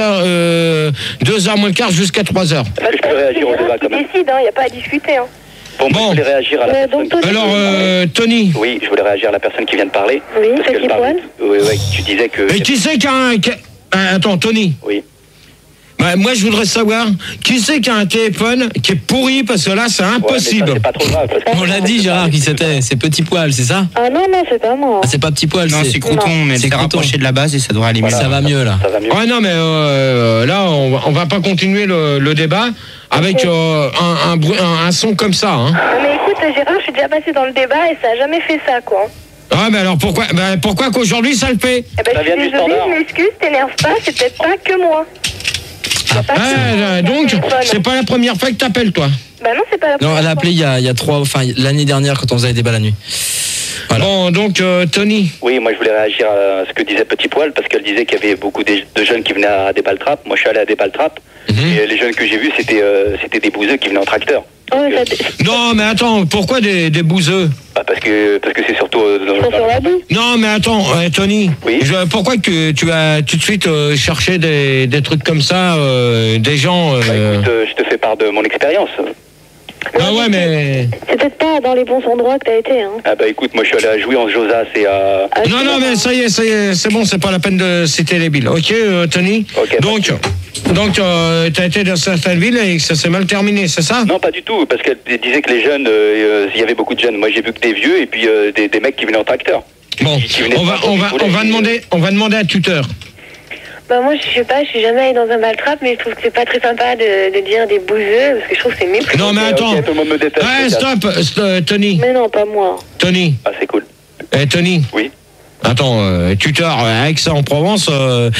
[SPEAKER 1] 2h moins le quart jusqu'à 3h.
[SPEAKER 6] Est-ce que je peux réagir au débat quand même?
[SPEAKER 5] Décide, hein. Il n'y a pas à discuter, hein.
[SPEAKER 6] Bon, moi, je voulais réagir à la personne.
[SPEAKER 5] donc, toi,
[SPEAKER 1] Alors, Tony.
[SPEAKER 6] Oui, je voulais réagir à la personne qui vient de parler.
[SPEAKER 5] Oui,
[SPEAKER 6] Parce
[SPEAKER 5] petit
[SPEAKER 6] qu'elle parlait-
[SPEAKER 5] poil.
[SPEAKER 6] Oui, tu disais que...
[SPEAKER 1] Et qui c'est attends, Tony.
[SPEAKER 6] Oui.
[SPEAKER 1] Bah, moi, je voudrais savoir qui c'est qui a un téléphone qui est pourri, parce que là, c'est
[SPEAKER 6] Ouais, mais
[SPEAKER 1] impossible.
[SPEAKER 6] ça, c'est pas trop grave. Parce que...
[SPEAKER 2] On l'a dit, Gérard, qui c'était. C'est Petit Poil, c'est ça?
[SPEAKER 5] Ah non, non, c'est pas moi.
[SPEAKER 2] Ah, c'est pas Petit Poil,
[SPEAKER 8] Non, c'est Crouton, mais
[SPEAKER 2] c'est
[SPEAKER 8] c'est
[SPEAKER 2] Crouton.
[SPEAKER 8] rapproché de la base et ça devrait aller mieux.
[SPEAKER 2] Ça va mieux, là.
[SPEAKER 6] Ça va mieux.
[SPEAKER 1] Ouais, non, mais là, on va pas continuer le débat avec un son comme ça. Hein.
[SPEAKER 5] Mais écoute, Gérard, je suis déjà passé dans le débat et ça a jamais fait ça, quoi.
[SPEAKER 1] Ah, mais alors pourquoi qu'aujourd'hui ça le fait?
[SPEAKER 5] Eh ben,
[SPEAKER 6] Ça
[SPEAKER 5] je suis
[SPEAKER 6] vient du
[SPEAKER 5] désolée,
[SPEAKER 6] standard.
[SPEAKER 5] je m'excuse, t'énerve pas, c'est peut-être pas que moi. C'est pas que moi,
[SPEAKER 1] Donc,
[SPEAKER 5] téléphone.
[SPEAKER 1] c'est pas la première fois que t'appelles, toi.
[SPEAKER 5] Bah non, c'est pas la
[SPEAKER 2] Non,
[SPEAKER 5] première
[SPEAKER 2] elle a
[SPEAKER 5] fois.
[SPEAKER 2] appelé il y a 3, enfin, l'année dernière, quand on faisait des débats la nuit. Voilà.
[SPEAKER 1] Bon, donc, Tony.
[SPEAKER 6] Oui, moi je voulais réagir à ce que disait Petit Poil, parce qu'elle disait qu'il y avait beaucoup de jeunes qui venaient à des balles-trappes. Moi je suis allé à des balles-trappes, et les jeunes que j'ai vus, c'était des bouseux qui venaient en tracteur.
[SPEAKER 5] Oh, ça-
[SPEAKER 1] Non, mais attends, pourquoi des bouseux?
[SPEAKER 6] Bah, parce que c'est surtout
[SPEAKER 5] Ils sont sur la boue.
[SPEAKER 1] Non, mais attends, Tony.
[SPEAKER 6] Oui.
[SPEAKER 1] Pourquoi que tu as tout de suite cherché des trucs comme ça, des gens...
[SPEAKER 6] Bah, écoute, je te fais part de mon expérience.
[SPEAKER 1] Ah ouais, mais...
[SPEAKER 5] C'est peut-être pas dans les bons endroits que t'as été, hein.
[SPEAKER 6] Ah bah écoute, moi je suis allé à jouer en Josas et à...
[SPEAKER 5] Ah,
[SPEAKER 1] Non,
[SPEAKER 5] c'est
[SPEAKER 1] non,
[SPEAKER 5] bon.
[SPEAKER 1] mais ça y est, c'est bon, c'est pas la peine de citer les villes. Ok, Tony.
[SPEAKER 6] Ok,
[SPEAKER 1] Donc, t'as été dans certaines villes et que ça s'est mal terminé, c'est ça?
[SPEAKER 6] Non, pas du tout, parce qu'elle disait que les jeunes, il y avait beaucoup de jeunes. Moi j'ai vu que des vieux et puis des mecs qui venaient en tracteur.
[SPEAKER 1] Bon,
[SPEAKER 6] Qui venaient
[SPEAKER 1] on va,
[SPEAKER 6] pas quand
[SPEAKER 1] on
[SPEAKER 6] ils
[SPEAKER 1] va,
[SPEAKER 6] voulaient.
[SPEAKER 1] on va demander à tuteur.
[SPEAKER 7] Bah moi je sais pas, je suis jamais allée dans un baltrap, mais je trouve que c'est pas très sympa de dire des bouseux, parce que je trouve que c'est méprisant.
[SPEAKER 1] Non, mais
[SPEAKER 6] Ok,
[SPEAKER 1] attends.
[SPEAKER 6] ok, tout le monde me déteste.
[SPEAKER 1] Ouais,
[SPEAKER 6] peut-être.
[SPEAKER 1] stop, Tony.
[SPEAKER 5] Mais non, pas moi.
[SPEAKER 1] Tony.
[SPEAKER 6] Ah c'est cool.
[SPEAKER 1] Tony.
[SPEAKER 6] Oui.
[SPEAKER 1] Attends, tuteur à Aix-en-Provence,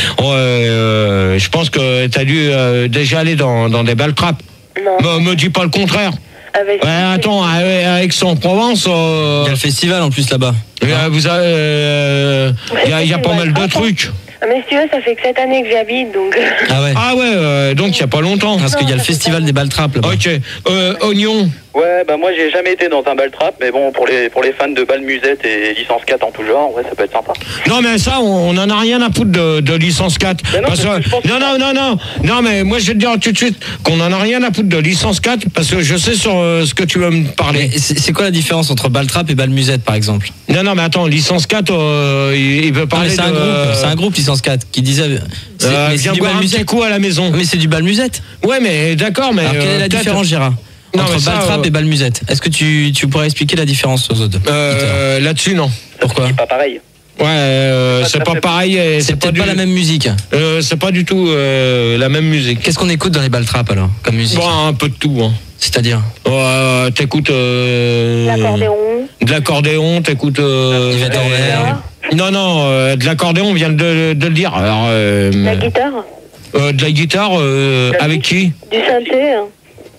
[SPEAKER 1] je pense que t'as dû déjà aller dans des balles-trappes.
[SPEAKER 7] Non.
[SPEAKER 1] Me dis pas le contraire.
[SPEAKER 7] Ah, bah,
[SPEAKER 1] Ouais, attends, à Aix-en-Provence,
[SPEAKER 2] Il y a le festival en plus là-bas.
[SPEAKER 1] vous avez, il y a pas mal de trucs.
[SPEAKER 7] Ah, mais si tu veux, ça fait que 7 années que j'y habite, donc...
[SPEAKER 2] Ah ouais.
[SPEAKER 1] Ah ouais, donc il y a pas longtemps.
[SPEAKER 2] Parce qu'il y a le festival des balles-trappes là-bas.
[SPEAKER 1] Ok, Oignon.
[SPEAKER 6] Ouais, bah moi j'ai jamais été dans un baltrap, mais bon, pour les fans de balles musette et licence 4 en tout genre, ouais, ça peut être sympa.
[SPEAKER 1] Non mais ça, on en a rien à foutre de licence 4.
[SPEAKER 6] Mais non,
[SPEAKER 1] Parce
[SPEAKER 6] parce que je pense
[SPEAKER 1] que, non, mais moi je vais te dire tout de suite qu'on en a rien à foutre de licence 4 parce que je sais sur ce que tu vas me parler.
[SPEAKER 2] Mais c'est quoi la différence entre balle-trappe et balle-musette par exemple?
[SPEAKER 1] Non, mais attends, licence 4, il veut
[SPEAKER 2] Ah,
[SPEAKER 1] parler
[SPEAKER 2] mais c'est un groupe licence 4 qui disait. Mais c'est
[SPEAKER 1] viens
[SPEAKER 2] du
[SPEAKER 1] boire un petit
[SPEAKER 2] balle-musette.
[SPEAKER 1] coup à la maison.
[SPEAKER 2] Mais c'est du balle-musette.
[SPEAKER 1] Ouais, mais d'accord, mais...
[SPEAKER 2] Alors quelle est la
[SPEAKER 1] peut-être-
[SPEAKER 2] différence, Gérard?
[SPEAKER 1] Non,
[SPEAKER 2] Entre
[SPEAKER 1] mais ça,
[SPEAKER 2] balle-trappe et balle-musette. Est-ce que tu pourrais expliquer la différence aux autres?
[SPEAKER 1] Là-dessus, non.
[SPEAKER 2] Pourquoi?
[SPEAKER 6] C'est pas pareil.
[SPEAKER 1] Ouais, c'est pas pareil. Et
[SPEAKER 2] C'est peut-être
[SPEAKER 1] du-
[SPEAKER 2] pas la même musique.
[SPEAKER 1] c'est pas du tout la même musique.
[SPEAKER 2] Qu'est-ce qu'on écoute dans les balles-trappes alors, comme musique?
[SPEAKER 1] Bon, un peu de tout. Hein.
[SPEAKER 2] C'est-à-dire?
[SPEAKER 1] T'écoutes
[SPEAKER 5] L'accordéon.
[SPEAKER 1] de l'accordéon, t'écoutes
[SPEAKER 2] Yvette Horner.
[SPEAKER 1] non, de l'accordéon, on vient de le dire. Alors,
[SPEAKER 5] La guitare.
[SPEAKER 1] de la guitare, avec qui?
[SPEAKER 5] Du synthé. Hein.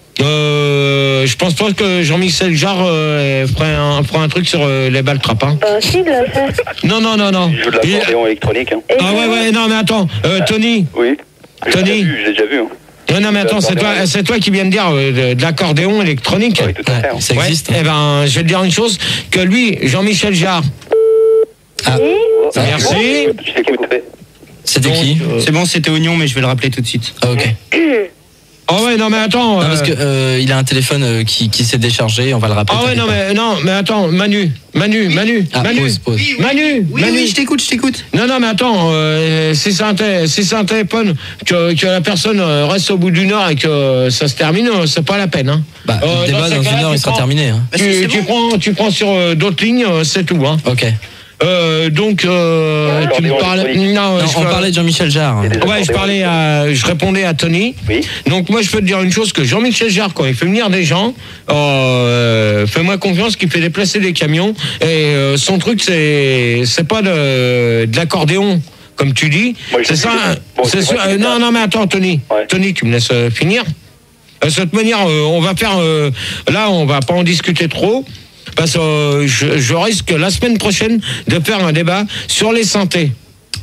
[SPEAKER 1] Je pense pas que Jean-Michel Jarre ferait un truc sur les balles trappes. Hein.
[SPEAKER 5] Bah si, il l'a fait.
[SPEAKER 1] Non.
[SPEAKER 6] Je joue de
[SPEAKER 1] Il-
[SPEAKER 6] l'accordéon électronique. Hein.
[SPEAKER 5] Et
[SPEAKER 1] Ah ouais, non mais attends, Tony.
[SPEAKER 6] Oui.
[SPEAKER 1] Tony.
[SPEAKER 6] J'ai déjà vu. Hein.
[SPEAKER 1] Non mais attends, c'est toi qui viens de dire de l'accordéon électronique.
[SPEAKER 6] Oui, tout à fait. hein.
[SPEAKER 2] Ça existe.
[SPEAKER 1] Ouais, eh ben, je vais te dire une chose, que lui, Jean-Michel Jarre.
[SPEAKER 2] Ah,
[SPEAKER 1] Merci.
[SPEAKER 6] Je t'écoute.
[SPEAKER 2] c'était qui?
[SPEAKER 8] C'est bon, c'était Oignon, mais je vais le rappeler tout de suite.
[SPEAKER 2] Ah, ok.
[SPEAKER 1] Oh ouais, non mais attends.
[SPEAKER 2] Non, parce que il a un téléphone qui s'est déchargé, on va le rappeler.
[SPEAKER 1] Ah ouais, non mais attends, Manu.
[SPEAKER 2] Ah, pause.
[SPEAKER 1] Manu.
[SPEAKER 8] Oui, je t'écoute.
[SPEAKER 1] Non, mais attends, si c'est un téléphone, que la personne reste au bout d'une heure et que ça se termine, c'est pas la peine. Hein.
[SPEAKER 2] Bah, le débat dans une heure, il sera terminé. Hein.
[SPEAKER 1] Tu prends sur d'autres lignes, c'est tout. Hein.
[SPEAKER 2] Ok.
[SPEAKER 1] Donc, tu me parlais...
[SPEAKER 2] Non, on parlait de Jean-Michel Jarre.
[SPEAKER 1] Ouais, je répondais à Tony.
[SPEAKER 6] Oui.
[SPEAKER 1] Donc moi je peux te dire une chose, que Jean-Michel Jarre, quand il fait venir des gens, fais-moi confiance qu'il fait déplacer des camions. Et son truc c'est pas de l'accordéon, comme tu dis.
[SPEAKER 6] Moi, je
[SPEAKER 1] C'est
[SPEAKER 6] sais
[SPEAKER 1] ça.
[SPEAKER 6] que- bon,
[SPEAKER 1] C'est
[SPEAKER 6] c'est
[SPEAKER 1] sûr.
[SPEAKER 6] vrai que-
[SPEAKER 1] Non mais attends Tony.
[SPEAKER 6] Ouais.
[SPEAKER 1] Tony, tu me laisses finir. De cette manière, on va faire. Là, on va pas en discuter trop. Parce que je risque la semaine prochaine de faire un débat sur les synthés.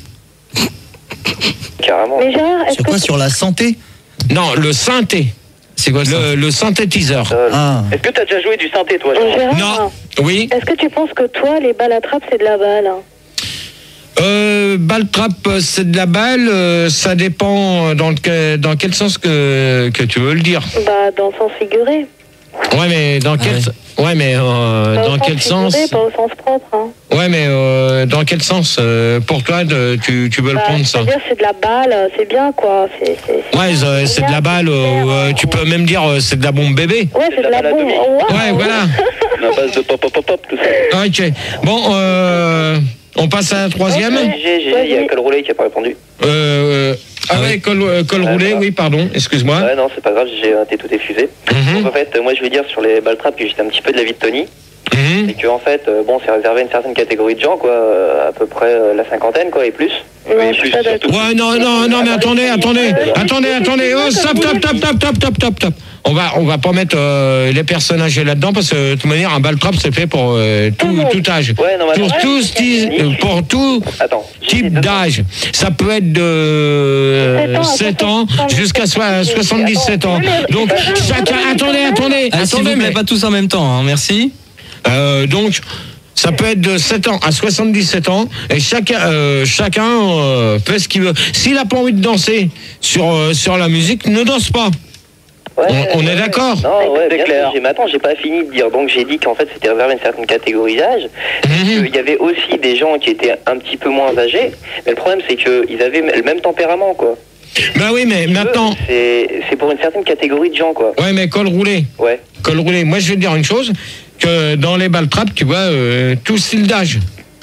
[SPEAKER 6] Carrément.
[SPEAKER 5] Mais Gérard, est-ce
[SPEAKER 8] Sur
[SPEAKER 5] que
[SPEAKER 8] quoi? Sur la santé?
[SPEAKER 1] Non, le synthé.
[SPEAKER 2] C'est quoi ça?
[SPEAKER 1] Le synthétiseur.
[SPEAKER 8] Ah.
[SPEAKER 6] Est-ce que t'as déjà joué du synthé, toi, Jean?
[SPEAKER 5] Gérard,
[SPEAKER 1] Non. Oui.
[SPEAKER 5] est-ce que tu penses que toi, les balles à trappe, c'est de la balle? Hein?
[SPEAKER 1] Balle trappe, c'est de la balle. Ça dépend dans quel sens que tu veux le dire.
[SPEAKER 5] Bah, dans le sens figuré.
[SPEAKER 1] Ouais, mais dans quel... Ouais, mais dans quel sens?
[SPEAKER 5] Pas au sens propre. Hein.
[SPEAKER 1] Ouais, mais dans quel sens pour toi tu veux le prendre ça?
[SPEAKER 5] C'est-à-dire c'est de la balle, c'est bien quoi.
[SPEAKER 1] Ouais, c'est de la balle. Tu peux même dire c'est de la bombe bébé.
[SPEAKER 5] Ouais, c'est de la bombe.
[SPEAKER 1] Ouais, voilà.
[SPEAKER 6] À base de pop, tout ça.
[SPEAKER 1] Ok. Bon, on passe à la troisième.
[SPEAKER 6] Il y a Col Roulé qui a pas répondu.
[SPEAKER 1] Ouais, col roulé, oui, pardon, excuse-moi.
[SPEAKER 6] Ouais, non, c'est pas grave, t'es tout effusé. Donc en fait, moi je vais dire sur les balles trappes que j'étais un petit peu de l'avis de Tony. C'est que en fait, bon, c'est réservé à une certaine catégorie de gens, quoi, à peu près la cinquantaine, quoi, et plus.
[SPEAKER 5] Oui, plus surtout.
[SPEAKER 1] Ouais, non, mais attendez. Oh, stop. On va pas mettre les personnages là-dedans parce que de toute manière, un ball trap c'est fait pour tout âge.
[SPEAKER 6] Ouais, non,
[SPEAKER 1] pour tout type d'âge. Ça peut être de 7 ans jusqu'à 77 ans. Donc, chacun. Attendez.
[SPEAKER 2] S'il vous plaît, pas tous en même temps, hein, merci.
[SPEAKER 1] Donc, ça peut être de 7 ans à 77 ans et chacun fait ce qu'il veut. S'il n'a pas envie de danser sur la musique, ne danse pas.
[SPEAKER 6] Ouais,
[SPEAKER 1] on est d'accord?
[SPEAKER 6] Non, ouais, bien clair. Mais attends, j'ai pas fini de dire. Donc j'ai dit qu'en fait c'était réservé à une certaine catégorie d'âge. Il y avait aussi des gens qui étaient un petit peu moins âgés. Mais le problème c'est qu'ils avaient le même tempérament, quoi.
[SPEAKER 1] Bah oui, mais maintenant...
[SPEAKER 6] C'est pour une certaine catégorie de gens, quoi.
[SPEAKER 1] Ouais, mais col roulé.
[SPEAKER 6] Ouais.
[SPEAKER 1] Col roulé. Moi, je vais te dire une chose, que dans les balles trappes, tu vois, tout style d'âge.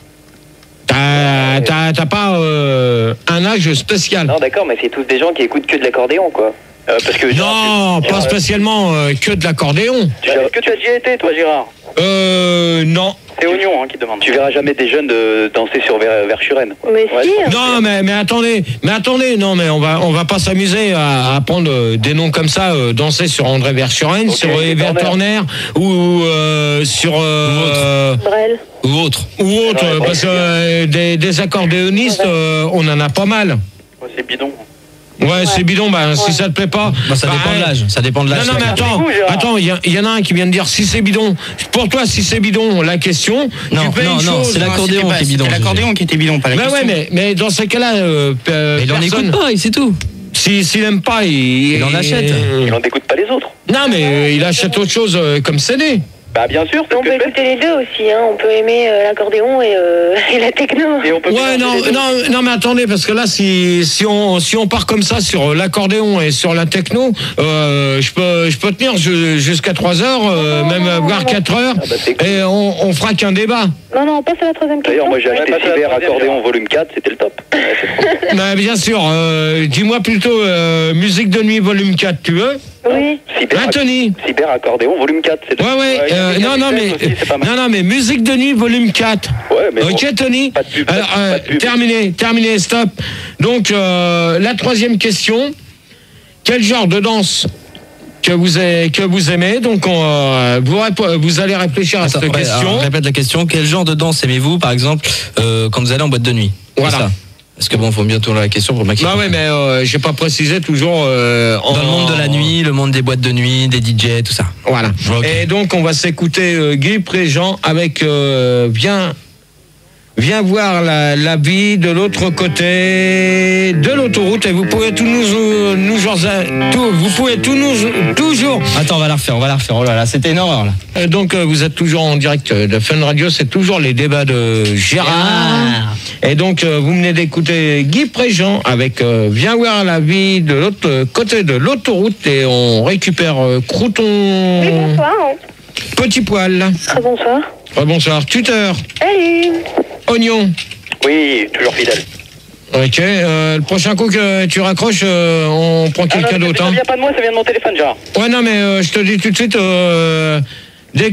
[SPEAKER 1] T'as pas un âge spécial.
[SPEAKER 6] Non, d'accord, mais c'est tous des gens qui écoutent que de l'accordéon, quoi. Parce que
[SPEAKER 1] non, pas spécialement que de l'accordéon.
[SPEAKER 6] Est-ce que tu as déjà été, toi, Gérard?
[SPEAKER 1] Non.
[SPEAKER 6] C'est Oignon qui demande. Tu verras jamais des jeunes danser sur Verschuren.
[SPEAKER 5] Mais si.
[SPEAKER 1] Non, mais attendez, non, mais on va pas s'amuser à prendre des noms comme ça, danser sur André Verschuren, sur Evert Turner ou sur
[SPEAKER 5] Brel.
[SPEAKER 2] Ou autre,
[SPEAKER 1] parce que des accordéonistes, on en a pas mal.
[SPEAKER 6] C'est bidon.
[SPEAKER 1] Ouais, c'est bidon, si ça te plaît pas.
[SPEAKER 2] Ça dépend de l'âge. Ça dépend de l'âge.
[SPEAKER 1] Non, mais attends, il y en a un qui vient de dire si c'est bidon. Pour toi, si c'est bidon, la question.
[SPEAKER 2] Non, c'est l'accordéon qui est bidon.
[SPEAKER 8] C'est l'accordéon qui était bidon, pas la question.
[SPEAKER 1] Ouais, mais dans ce cas-là,
[SPEAKER 2] il en écoute pas, c'est tout.
[SPEAKER 1] S'il aime pas, il
[SPEAKER 2] en achète.
[SPEAKER 6] Il en écoute pas les autres.
[SPEAKER 1] Non, mais il achète autre chose comme CD.
[SPEAKER 6] Bah bien sûr.
[SPEAKER 7] On peut écouter les deux aussi, hein. On peut aimer l'accordéon et la techno.
[SPEAKER 6] Et on peut
[SPEAKER 1] non, mais attendez, parce que là, si on part comme ça sur l'accordéon et sur la techno, je peux tenir jusqu'à 3 heures, même voire 4 heures, et on fera qu'un débat.
[SPEAKER 5] Non, passe à la troisième question.
[SPEAKER 6] D'ailleurs, moi j'ai acheté Cyber Accordéon volume 4, c'était le top.
[SPEAKER 1] Bah, bien sûr, dis-moi plutôt musique de nuit volume 4, tu veux?
[SPEAKER 5] Oui.
[SPEAKER 1] Anthony.
[SPEAKER 6] Cyber Accordéon volume 4, c'est le
[SPEAKER 1] non, mais musique de nuit volume 4.
[SPEAKER 6] Ouais, mais
[SPEAKER 1] ok,
[SPEAKER 6] bon,
[SPEAKER 1] Tony.
[SPEAKER 6] pas de pub,
[SPEAKER 1] Alors, terminé, stop. Donc, la troisième question. Quel genre de danse que vous aimez? Donc, vous allez réfléchir à cette question.
[SPEAKER 2] Alors, répète la question. Quel genre de danse aimez-vous, par exemple, quand vous allez en boîte de nuit?
[SPEAKER 1] Voilà.
[SPEAKER 2] Parce que bon, faut bien tourner la question pour Maxime.
[SPEAKER 1] Bah ouais, mais j'ai pas précisé toujours.
[SPEAKER 2] Dans le monde de la nuit, le monde des boîtes de nuit, des DJ, tout ça.
[SPEAKER 1] Voilà. Okay. Et donc on va s'écouter Guy Préjean avec Viens voir la vie de l'autre côté de l'autoroute. Et vous pouvez toujours. Attends, on va la refaire. Oh là là, c'était une horreur là. Donc vous êtes toujours en direct de Fun Radio. C'est toujours les débats de Gérard. Et donc vous venez d'écouter Guy Préjean avec Viens voir la vie de l'autre côté de l'autoroute. Et on récupère Crouton.
[SPEAKER 5] Oui, bonsoir.
[SPEAKER 1] Petit Poil.
[SPEAKER 5] Bonsoir.
[SPEAKER 1] Bonsoir. Tuteur.
[SPEAKER 5] Salut.
[SPEAKER 1] Oignon.
[SPEAKER 6] Oui, toujours fidèle.
[SPEAKER 1] Ok, le prochain coup que tu raccroches, on prend quelqu'un d'autre.
[SPEAKER 6] Ça vient pas de moi, ça vient de mon téléphone, Gérard.
[SPEAKER 1] Ouais, non, mais je te dis tout de suite, dès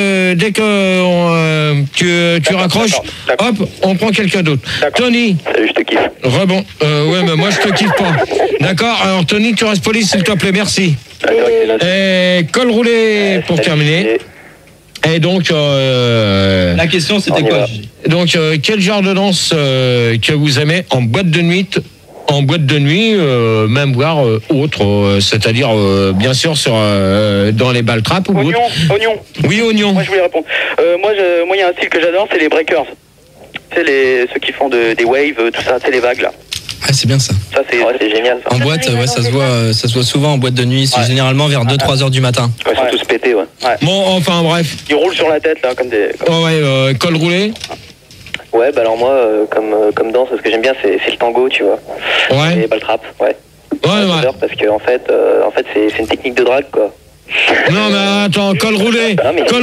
[SPEAKER 1] que tu raccroches, hop, on prend quelqu'un d'autre. Tony.
[SPEAKER 6] Salut, je te kiffe.
[SPEAKER 1] Rebond. Ouais, mais moi, je te kiffe pas. D'accord, alors Tony, tu restes poli, s'il te plaît, merci. Et col roulé pour terminer. Et donc,
[SPEAKER 2] la question c'était quoi?
[SPEAKER 1] Donc, quel genre de danse que vous aimez en boîte de nuit? En boîte de nuit, même voire autre, c'est-à-dire bien sûr dans les balles trappes ou
[SPEAKER 6] Oignon.
[SPEAKER 1] Oui, Oignon.
[SPEAKER 6] Moi je voulais répondre. Moi il y a un style que j'adore, c'est les breakers. C'est ceux qui font des waves, tout ça, c'est les vagues là.
[SPEAKER 2] Ah, c'est bien ça.
[SPEAKER 6] Ça, c'est génial. Ça.
[SPEAKER 2] En boîte, ouais, ça se voit souvent en boîte de nuit. C'est généralement vers 2-3 heures du matin.
[SPEAKER 6] Ouais, ils sont tous pétés, ouais.
[SPEAKER 1] Bon, enfin bref.
[SPEAKER 6] Ils roulent sur la tête, là, comme des...
[SPEAKER 1] Col roulé.
[SPEAKER 6] Ouais, bah alors moi, comme danse, ce que j'aime bien, c'est le tango, tu vois.
[SPEAKER 1] Ouais.
[SPEAKER 6] Et ball trap, ouais.
[SPEAKER 1] Ouais.
[SPEAKER 6] Parce que en fait c'est une technique de drague, quoi.
[SPEAKER 1] Non mais attends, col roulé.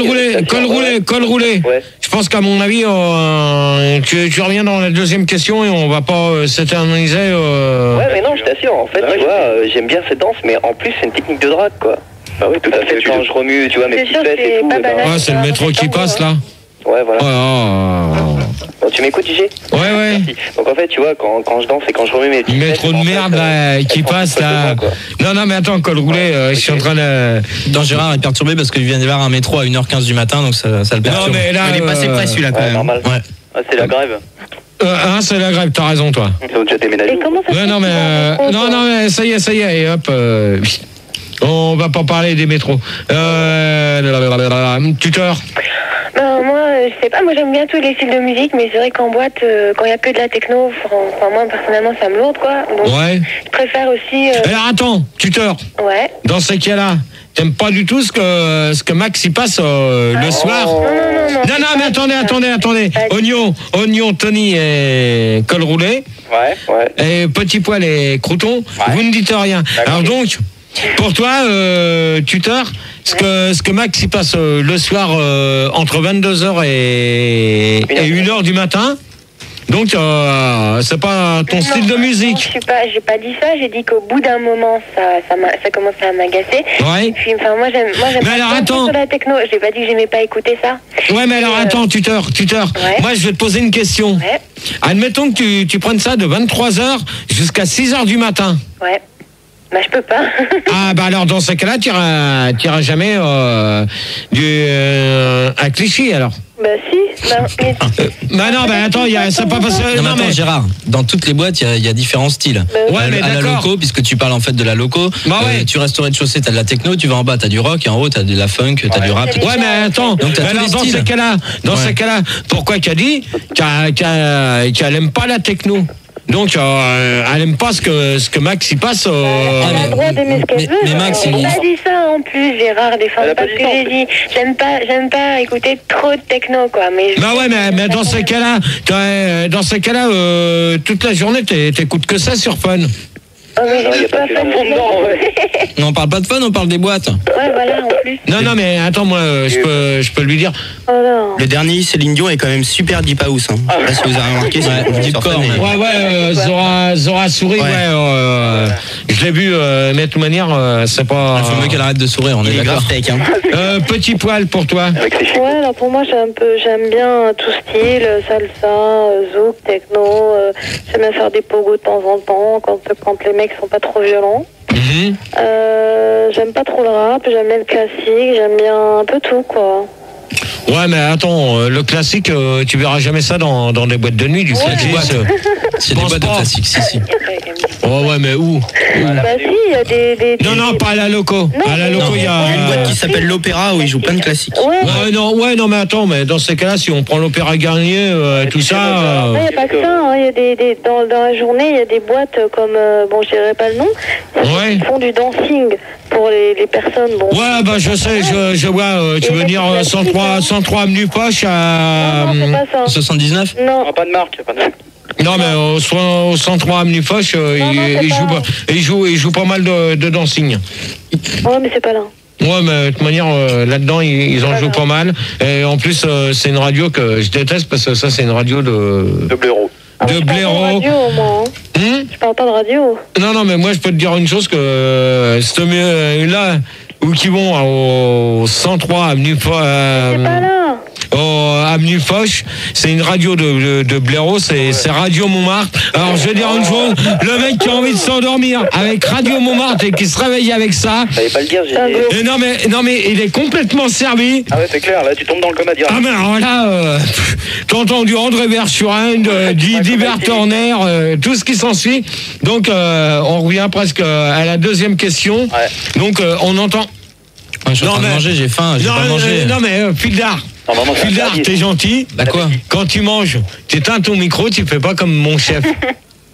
[SPEAKER 6] Ouais.
[SPEAKER 1] Je pense qu'à mon avis, tu reviens dans la deuxième question et on va pas s'éterniser.
[SPEAKER 6] Ouais, mais non, je t'assure, en fait, tu vois, j'aime bien cette danse, mais en plus, c'est une technique de drague, quoi. Bah oui, tout à fait. Quand je remue, tu vois, mes petites fesses et tout.
[SPEAKER 1] Ah, c'est le métro qui passe là.
[SPEAKER 6] Ouais, voilà.
[SPEAKER 1] Oh.
[SPEAKER 6] Tu m'écoutes, DJ ?
[SPEAKER 1] Ouais.
[SPEAKER 6] Merci. Donc en fait, tu vois, quand je danse et quand je remets mes petites
[SPEAKER 1] Métro
[SPEAKER 6] fesses,
[SPEAKER 1] de merde là, qui passe là. Non, mais attends, col roulé, je suis en train de...
[SPEAKER 2] Dans Gérard est perturbé parce qu'il vient d'y avoir un métro à 1h15 du matin, donc ça le perturbe.
[SPEAKER 1] Non, mais là,
[SPEAKER 8] Il est passé près celui-là quand même.
[SPEAKER 6] Normal.
[SPEAKER 2] Ouais.
[SPEAKER 6] C'est la grève.
[SPEAKER 1] C'est la grève, t'as raison toi.
[SPEAKER 6] Ils ont déjà déménagé.
[SPEAKER 5] Et comment ça se
[SPEAKER 1] Ouais,
[SPEAKER 5] fait
[SPEAKER 1] non mais ça y est, et hop, on va pas parler des métros. Tuteur.
[SPEAKER 7] Ben, moi, je sais pas, moi j'aime bien tous les styles de musique, mais c'est vrai qu'en boîte, quand il y a que de la techno, enfin moi personnellement ça me lourde, quoi. Donc je préfère aussi...
[SPEAKER 1] Alors attends, tuteur.
[SPEAKER 7] Ouais.
[SPEAKER 1] Dans ces cas-là, t'aimes pas du tout ce que Max y passe le soir? Non, mais attendez. Oignon, Tony et col roulé.
[SPEAKER 6] Ouais.
[SPEAKER 1] Et petit poil et crouton. Vous ne dites rien. Alors donc, pour toi, tuteur, ce que Max y passe le soir entre 22h et 1h du matin, donc c'est pas ton style de musique.
[SPEAKER 7] J'ai pas dit ça, j'ai dit qu'au bout d'un moment ça commençait à m'agacer.
[SPEAKER 1] Ouais.
[SPEAKER 7] Et puis enfin moi j'aime
[SPEAKER 1] mais alors,
[SPEAKER 7] pas
[SPEAKER 1] attends.
[SPEAKER 7] sur la techno, j'ai pas dit que j'aimais pas écouter ça.
[SPEAKER 1] Ouais, mais alors attends, tuteur.
[SPEAKER 7] Ouais.
[SPEAKER 1] Moi je vais te poser une question.
[SPEAKER 7] Ouais.
[SPEAKER 1] Admettons que tu prennes ça de 23h jusqu'à 6h du matin.
[SPEAKER 7] Ouais. Bah je peux pas.
[SPEAKER 1] Ah bah alors dans ce cas-là, t'iras jamais à Clichy alors.
[SPEAKER 7] Bah si.
[SPEAKER 1] Attends, c'est pas parce que...
[SPEAKER 2] Non, mais attends, Gérard, dans toutes les boîtes, il y a différents styles.
[SPEAKER 1] Ouais, mais
[SPEAKER 2] à la
[SPEAKER 1] d'accord.
[SPEAKER 2] loco, puisque tu parles en fait de la loco, tu restes au rez-de-chaussée, t'as de la techno, tu vas en bas, t'as du rock, et en haut, t'as de la funk, t'as du rap.
[SPEAKER 1] Ouais, mais attends,
[SPEAKER 2] donc t'as tous les
[SPEAKER 1] dans
[SPEAKER 2] styles.
[SPEAKER 1] ces cas-là, pourquoi qu'elle dit qu'elle aime pas la techno? Donc, elle aime pas ce que Max y passe.
[SPEAKER 7] Elle a le droit d'aimer ce qu'elle veut.
[SPEAKER 2] Mais Max,
[SPEAKER 7] il a dit ça en plus, Gérard, défend pas ce que j'ai dit. J'aime pas écouter trop de techno, quoi. Mais
[SPEAKER 1] mais dans ces cas-là, toute la journée, t'écoutes que ça sur Fun.
[SPEAKER 7] Oh, mais j'ai pas fait
[SPEAKER 2] Non, on parle pas de fun, on parle des boîtes.
[SPEAKER 7] Ouais, voilà, en plus.
[SPEAKER 1] Non, mais attends, moi, je peux lui dire.
[SPEAKER 5] Oh non.
[SPEAKER 8] Le dernier, Céline Dion, est quand même super deep house. Hein. Je sais pas si vous avez remarqué.
[SPEAKER 2] Deep core,
[SPEAKER 1] Zora sourit, je l'ai vu, mais de toute manière, c'est pas...
[SPEAKER 2] Il faut mieux qu'elle arrête de sourire, on est d'accord.
[SPEAKER 1] Petit poil pour toi.
[SPEAKER 5] Ouais, alors pour moi, j'aime bien tout style, salsa, zouk, techno. J'aime bien faire des pogos de temps en temps quand les mecs sont pas trop violents. J'aime pas trop le rap, j'aime bien le classique, j'aime bien un peu tout, quoi.
[SPEAKER 1] Ouais, mais attends, le classique, tu verras jamais ça dans des boîtes de nuit, du classique.
[SPEAKER 2] C'est des boîtes de classique, si.
[SPEAKER 1] Oh ouais, mais où?
[SPEAKER 5] Bah si, il y a des...
[SPEAKER 1] Non, pas à la loco. À la loco, il y a...
[SPEAKER 8] une boîte qui s'appelle l'Opéra où ils jouent plein de classiques.
[SPEAKER 1] Non, mais attends, mais dans ces cas-là, si on prend l'Opéra Garnier, tout ça...
[SPEAKER 5] Il n'y a pas que ça, hein. Il y a dans la journée, il y a des boîtes comme, je dirais pas le nom, qui font du dancing pour les personnes. Bon.
[SPEAKER 1] Ouais, bah je sais, je vois, tu veux dire 103 avenue Poche à...
[SPEAKER 5] Non, c'est pas ça.
[SPEAKER 2] 79
[SPEAKER 5] Non.
[SPEAKER 6] Pas de marque.
[SPEAKER 1] Non, mais au 103 avenue Foch, il joue pas mal de dancing.
[SPEAKER 5] Ouais, mais c'est pas là.
[SPEAKER 1] Ouais, mais de toute manière, là-dedans, ils en jouent pas mal. Et en plus, c'est une radio que je déteste parce que ça, c'est une radio de blaireau.
[SPEAKER 5] Je parle pas de radio, moi. Je parle pas de radio.
[SPEAKER 1] Non, mais moi, je peux te dire une chose que là, où qui vont au 103 avenue Foch.
[SPEAKER 5] C'est pas là.
[SPEAKER 1] Avenue Foch, c'est une radio de blaireau, c'est Radio Montmartre. Alors je vais dire une chose, le mec qui a envie de s'endormir avec Radio Montmartre et qui se réveille avec ça.
[SPEAKER 6] Fallait pas le dire, j'ai...
[SPEAKER 1] Non mais il est complètement servi.
[SPEAKER 6] Ah ouais, c'est clair, là tu tombes dans le coma direct.
[SPEAKER 1] Ah mais alors là, t'entends du André Verschuren, d'Hubert Turner, tout ce qui s'ensuit. Donc on revient presque à la deuxième question. Ouais. Donc on entend...
[SPEAKER 2] Je suis en train de manger, j'ai faim, j'ai pas mangé.
[SPEAKER 1] Non mais Pildar, t'es gentil.
[SPEAKER 2] Bah quoi?
[SPEAKER 1] Quand tu manges, t'éteins ton micro, tu fais pas comme mon chef.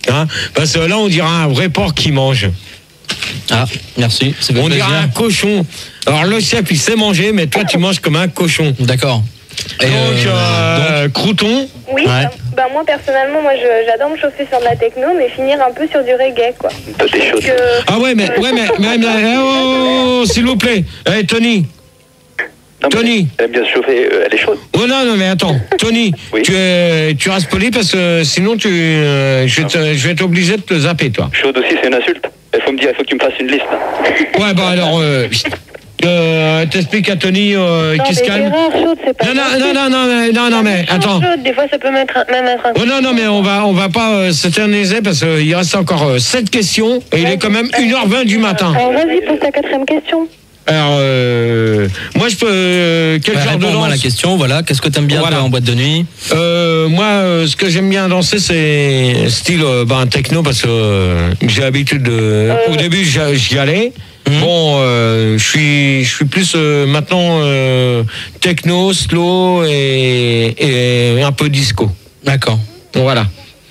[SPEAKER 1] Hein, parce que là, on dirait un vrai porc qui mange.
[SPEAKER 2] Ah, merci. Ça fait
[SPEAKER 1] On
[SPEAKER 2] plaisir.
[SPEAKER 1] dirait un cochon. Alors le chef, il sait manger, mais toi, tu manges comme un cochon.
[SPEAKER 2] D'accord. Et
[SPEAKER 1] Donc, Crouton.
[SPEAKER 5] Oui,
[SPEAKER 2] Ouais.
[SPEAKER 5] bah moi personnellement, j'adore me chauffer sur de la techno, mais finir un peu sur du reggae, quoi.
[SPEAKER 6] T'es chaud.
[SPEAKER 1] Ah ouais, mais oh, s'il vous plaît. Eh, Tony.
[SPEAKER 6] Non, mais
[SPEAKER 1] Tony.
[SPEAKER 6] Elle aime bien se chauffer, elle est chaude.
[SPEAKER 1] Oh non, mais attends. Tony,
[SPEAKER 6] Oui.
[SPEAKER 1] tu restes poli parce que sinon, je vais t'obliger de te zapper, toi.
[SPEAKER 6] Chaude aussi, c'est une insulte. Il faut que tu me fasses une liste.
[SPEAKER 1] Ouais, bah alors, t'expliques à Tony qui se calme.
[SPEAKER 5] Gérard, chaude, c'est pas
[SPEAKER 1] Non, mais attends.
[SPEAKER 7] Chaude, des fois, ça peut même être un
[SPEAKER 1] Oh non, mais on va pas s'éterniser parce qu'il reste encore 7 questions et il est quand même 1h20 du matin.
[SPEAKER 5] Alors vas-y, pose ta 4e question.
[SPEAKER 1] Alors, moi je peux... quel genre de
[SPEAKER 2] réponds-moi à la
[SPEAKER 1] danse
[SPEAKER 2] question, voilà. Qu'est-ce que t'aimes bien
[SPEAKER 1] Voilà.
[SPEAKER 2] toi, en boîte de nuit?
[SPEAKER 1] Moi, ce que j'aime bien danser, c'est style techno parce que j'ai l'habitude de... Au début, j'y allais. Bon, je suis plus maintenant techno, slow et un peu disco.
[SPEAKER 2] D'accord.
[SPEAKER 1] Voilà.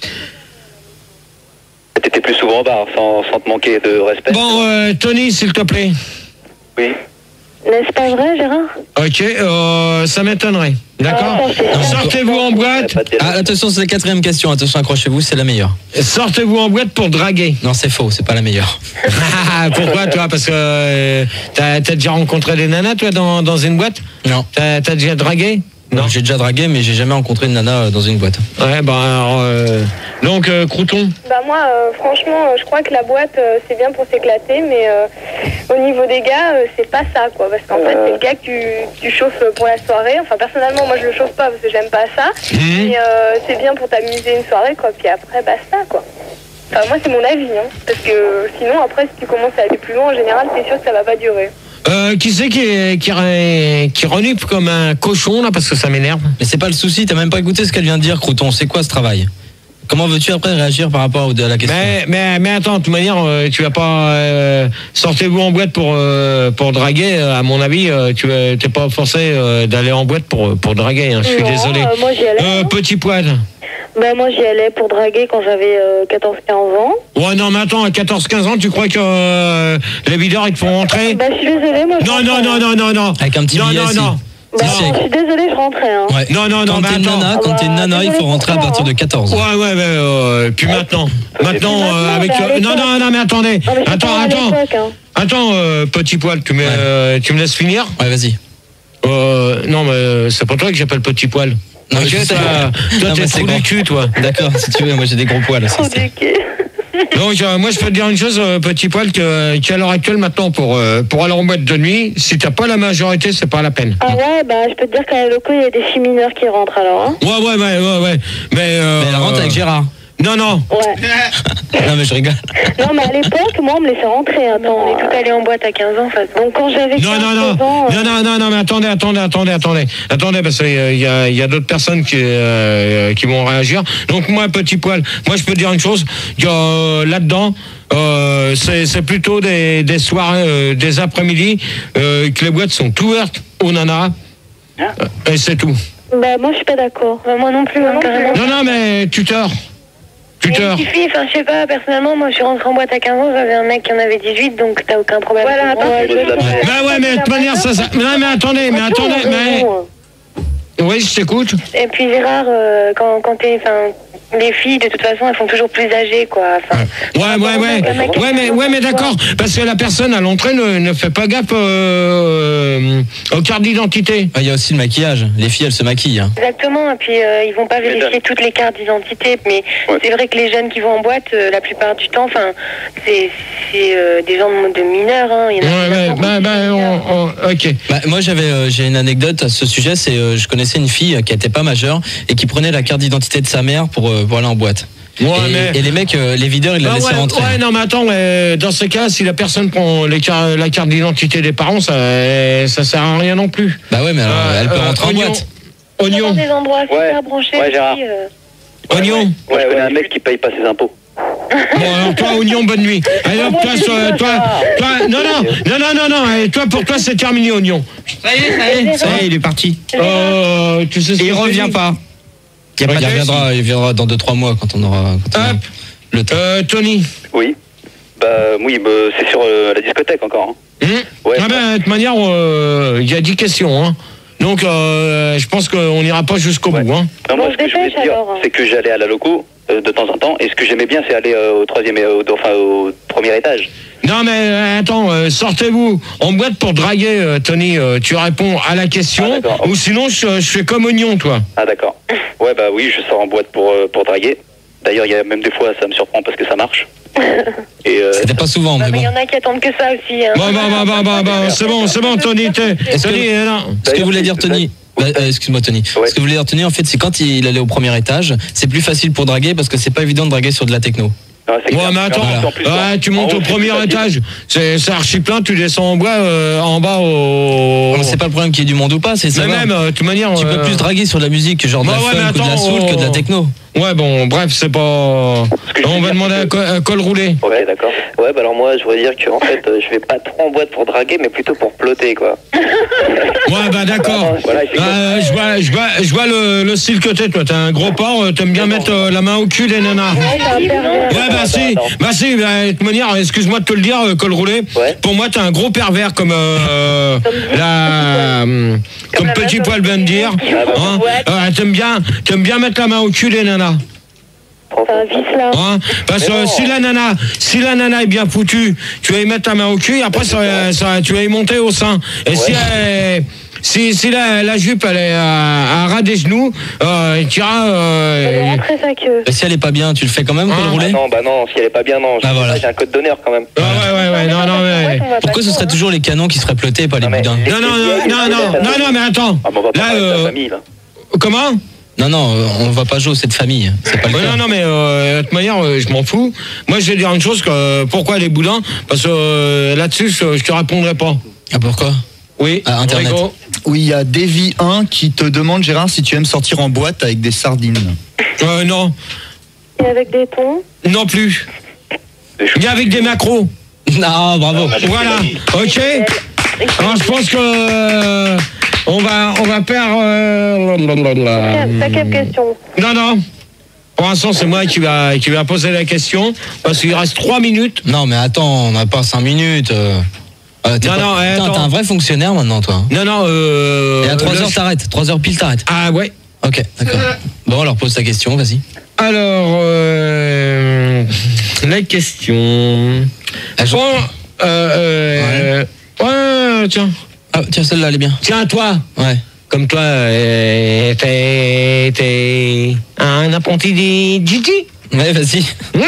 [SPEAKER 6] T'étais plus souvent en bar, sans te manquer de respect.
[SPEAKER 1] Bon, Tony, s'il te plaît.
[SPEAKER 6] Oui.
[SPEAKER 5] N'est-ce pas vrai, Gérard?
[SPEAKER 1] Ok, ça m'étonnerait. D'accord. Sortez-vous en boîte.
[SPEAKER 2] Ah, attention, c'est la 4e question. Attention, accrochez-vous, c'est la meilleure.
[SPEAKER 1] Sortez-vous en boîte pour draguer.
[SPEAKER 2] Non, c'est faux, c'est pas la meilleure.
[SPEAKER 1] Pourquoi, toi? Parce que t'as déjà rencontré des nanas, toi, dans une boîte?
[SPEAKER 2] Non.
[SPEAKER 1] T'as déjà dragué? Non.
[SPEAKER 2] J'ai déjà dragué, mais j'ai jamais rencontré une nana dans une boîte.
[SPEAKER 1] Ouais, bah alors... donc, Crouton.
[SPEAKER 5] Bah moi, franchement, je crois que la boîte, c'est bien pour s'éclater, mais au niveau des gars, c'est pas ça, quoi. Parce qu'en fait, c'est le gars que tu chauffes pour la soirée. Enfin, personnellement, moi, je le chauffe pas parce que j'aime pas ça. Mais c'est bien pour t'amuser une soirée, quoi. Puis après, basta, quoi. Enfin, moi, c'est mon avis, hein. Parce que sinon, après, si tu commences à aller plus loin, en général, c'est sûr que ça va pas durer.
[SPEAKER 1] Qui c'est qui renifle comme un cochon, là, parce que ça m'énerve?
[SPEAKER 2] Mais c'est pas le souci, t'as même pas écouté ce qu'elle vient de dire, Crouton. C'est quoi ce travail? Comment veux-tu après réagir par rapport à la question?
[SPEAKER 1] Mais attends, de toute manière, tu vas pas... sortez-vous en boîte pour draguer, à mon avis, t'es pas forcé d'aller en boîte pour draguer, hein. Je suis désolé.
[SPEAKER 5] Moi, j'y allais.
[SPEAKER 1] Petit poil.
[SPEAKER 5] Bah moi, j'y allais pour draguer quand j'avais 14-15 ans.
[SPEAKER 1] Ouais, non, mais attends, à 14-15 ans, tu crois que les videurs, ils te font rentrer?
[SPEAKER 5] Bah, je suis désolée, moi, je rentrais.
[SPEAKER 1] Non.
[SPEAKER 2] Avec un petit billet, si.
[SPEAKER 5] Bah, je suis désolée, je rentrais, hein.
[SPEAKER 2] Ouais.
[SPEAKER 1] Non,
[SPEAKER 2] Quand
[SPEAKER 1] mais
[SPEAKER 2] t'es une
[SPEAKER 1] attends.
[SPEAKER 2] nana, quand t'es une nana, il faut rentrer à partir de 14 ans.
[SPEAKER 1] Ouais, mais puis maintenant. Maintenant, avec... Non, mais attendez.
[SPEAKER 5] Non, mais c'est pas à l'époque, hein.
[SPEAKER 1] Attends, petit poil, tu me laisses finir?
[SPEAKER 2] Ouais, vas-y.
[SPEAKER 1] Non, mais c'est pas toi que j'appelle petit poil.
[SPEAKER 2] Non,
[SPEAKER 1] Ok,
[SPEAKER 2] je sais.
[SPEAKER 1] toi,
[SPEAKER 2] Non,
[SPEAKER 1] t'es
[SPEAKER 2] mais c'est
[SPEAKER 1] trop
[SPEAKER 2] grand.
[SPEAKER 1] du cul, toi.
[SPEAKER 2] D'accord, si tu veux, moi j'ai des gros poils aussi.
[SPEAKER 5] Trop du cul.
[SPEAKER 1] Donc, moi, je peux te dire une chose, petit poil, qu'à l'heure actuelle, maintenant, pour aller en boîte de nuit, si t'as pas la majorité, c'est pas la peine.
[SPEAKER 5] Ah ouais, bah je peux te dire qu'à la loco, il y a des filles mineures qui rentrent alors, hein.
[SPEAKER 1] Ouais. Mais
[SPEAKER 2] elle rentre avec Gérard.
[SPEAKER 1] Non.
[SPEAKER 5] Ouais.
[SPEAKER 2] Non, mais je rigole.
[SPEAKER 5] Non, mais à l'époque, moi, on me laissait rentrer. Attends,
[SPEAKER 7] On est tout allé en boîte à 15 ans, enfin.
[SPEAKER 5] Donc quand j'avais 15 ans...
[SPEAKER 1] Non, mais attendez, parce qu'il y a d'autres personnes qui vont réagir. Donc moi, petit poil, moi je peux dire une chose, là-dedans, c'est plutôt des soirées, des après-midi, que les boîtes sont ouvertes aux nanas, et c'est tout.
[SPEAKER 5] Bah moi, je suis pas d'accord.
[SPEAKER 7] Bah, moi non plus, hein, carrément.
[SPEAKER 1] Non, mais tuteur.
[SPEAKER 7] Il suffit, enfin, je sais pas, personnellement, moi je suis rentrée en boîte à 15 ans, j'avais un mec qui en avait 18, donc t'as aucun problème.
[SPEAKER 5] Voilà, attends,
[SPEAKER 1] Bah ouais, mais de toute manière, ça... Non, mais attendez, Oui, je t'écoute.
[SPEAKER 7] Et puis Gérard, quand t'es, enfin, les filles, de toute façon, elles font toujours plus âgées, quoi. Enfin,
[SPEAKER 1] Ouais, mais d'accord, parce que la personne à l'entrée ne fait pas gaffe aux cartes d'identité.
[SPEAKER 2] Il y a aussi le maquillage. Les filles, elles se maquillent. Hein.
[SPEAKER 7] Exactement, et puis ils vont pas vérifier toutes les cartes d'identité, mais c'est vrai que les jeunes qui vont en boîte, la plupart du temps, enfin, c'est des gens de mineurs, hein. Il y en a
[SPEAKER 1] Ok.
[SPEAKER 2] Bah, moi, j'ai une anecdote à ce sujet. C'est je connaissais une fille qui était pas majeure et qui prenait la carte d'identité de sa mère pour aller en boîte.
[SPEAKER 1] Ouais,
[SPEAKER 2] et les mecs, les videurs, ils la laissaient rentrer.
[SPEAKER 1] Ouais, non, mais attends, dans ce cas, si la personne prend la carte d'identité des parents, ça sert à rien non plus.
[SPEAKER 2] Bah ouais, mais alors, elle peut rentrer en boîte.
[SPEAKER 7] Oignon. Des endroits super branchés.
[SPEAKER 6] Ouais, Gérard.
[SPEAKER 1] Oignon.
[SPEAKER 6] Ouais, je connais un mec qui paye pas ses impôts.
[SPEAKER 1] Bon, alors toi, Oignon, bonne nuit. Allez, hop, non, allez, toi, pour toi, c'est terminé, Oignon.
[SPEAKER 8] Ça y est, il est parti.
[SPEAKER 1] Tu sais ce
[SPEAKER 8] Et il
[SPEAKER 1] que
[SPEAKER 8] revient pas.
[SPEAKER 2] Il reviendra dans 2-3 mois quand on aura.
[SPEAKER 1] Hop.
[SPEAKER 2] le temps.
[SPEAKER 1] Tony.
[SPEAKER 6] Oui. Oui, c'est sur la discothèque encore. Hein. Ouais.
[SPEAKER 1] Ah ben, de toute manière, il y a 10 questions. Hein. Donc, je pense qu'on n'ira pas jusqu'au bout. Hein.
[SPEAKER 6] Non, moi, ce que je voulais dire, c'est que j'allais à la loco de temps en temps. Et ce que j'aimais bien, c'est aller au premier étage.
[SPEAKER 1] Non, mais attends, sortez-vous en boîte pour draguer, Tony. Tu réponds à la question. Ou sinon, je fais comme Oignon, toi.
[SPEAKER 6] Ah, d'accord. Ouais, oui, je sors en boîte pour draguer. D'ailleurs, il y a même des fois, ça me surprend parce que ça marche.
[SPEAKER 2] C'était pas souvent, mais bon.
[SPEAKER 7] Il y en a qui attendent que ça aussi. Hein.
[SPEAKER 1] C'est bon, Tony.
[SPEAKER 2] Ce que voulait dire Tony. Excuse-moi Tony.
[SPEAKER 6] Ouais.
[SPEAKER 2] Ce que voulait dire Tony, en fait, c'est quand il allait au premier étage, c'est plus facile pour draguer parce que c'est pas évident de draguer sur de la techno.
[SPEAKER 1] Ouais, mais attends, tu montes au premier étage, c'est archi plein, tu descends en bas au...
[SPEAKER 2] Non, c'est pas le problème qu'il y ait du monde ou pas, c'est ça.
[SPEAKER 1] Mais même, de toute manière...
[SPEAKER 2] Tu peux plus draguer sur de la musique, genre de la funk ou de la soul que de la techno.
[SPEAKER 1] Ouais, bon, bref, c'est pas... On va demander un col roulé.
[SPEAKER 6] Ouais, d'accord. Ouais, alors moi, je voudrais dire que en fait, je vais pas trop en boîte pour draguer, mais plutôt pour plotter, quoi.
[SPEAKER 1] Ouais, d'accord.
[SPEAKER 6] Voilà,
[SPEAKER 1] je vois le style que t'es, toi. T'as un gros porc, t'aimes bien mettre la main au cul des nanas. Ouais, si. De toute manière, excuse-moi de te le dire, col roulé.
[SPEAKER 6] Ouais.
[SPEAKER 1] Pour moi, t'es un gros pervers comme comme Petit Poil vient de dire. Hein. T'aimes bien mettre la main au cul des nanas. Hein, parce que si la nana est bien foutue, tu vas y mettre ta main au cul et après tu vas y monter au sein. Et si la jupe elle est à ras des genoux, tu iras.
[SPEAKER 2] Si elle est pas bien, tu le fais quand même, col roulé?
[SPEAKER 6] Non, si elle est pas bien, non. J'ai un code d'honneur quand même.
[SPEAKER 1] Ouais, non, mais.
[SPEAKER 2] Pourquoi ce serait toujours les canons qui seraient plotés et pas les boudins?
[SPEAKER 1] Non, mais attends.
[SPEAKER 6] On va pas parler de la famille, là.
[SPEAKER 1] Comment?
[SPEAKER 2] Non, on va pas jouer cette famille. C'est pas le cas.
[SPEAKER 1] Non, mais de toute manière, je m'en fous. Moi, je vais dire une chose, pourquoi les boudins? Parce que là-dessus, je te répondrai pas.
[SPEAKER 2] Ah, pourquoi?
[SPEAKER 1] Oui,
[SPEAKER 2] Internet.
[SPEAKER 1] Rigo.
[SPEAKER 9] Oui, il y a Davy1 qui te demande, Gérard, si tu aimes sortir en boîte avec des sardines.
[SPEAKER 1] Non.
[SPEAKER 5] Et avec des thons?
[SPEAKER 1] Non plus. Ni avec des macros.
[SPEAKER 2] Non, bravo.
[SPEAKER 1] Voilà, ok. Alors, je pense que on va perdre...
[SPEAKER 5] T'as quelle question?
[SPEAKER 1] Non. Pour l'instant, c'est moi qui va poser la question, parce qu'il reste 3 minutes.
[SPEAKER 2] Non, mais attends, on n'a pas 5 minutes. T'es un vrai fonctionnaire maintenant, toi.
[SPEAKER 1] Non.
[SPEAKER 2] Et à 3h, t'arrêtes. 3h pile, t'arrêtes.
[SPEAKER 1] Ah ouais.
[SPEAKER 2] Ok, d'accord. Bon, alors pose ta question, vas-y.
[SPEAKER 1] Alors, la question... tiens.
[SPEAKER 2] Ah, tiens, celle-là, elle est bien.
[SPEAKER 1] Tiens, toi.
[SPEAKER 2] Ouais.
[SPEAKER 1] Comme toi, t'es un apprenti des Gigi.
[SPEAKER 2] Ouais, vas-y.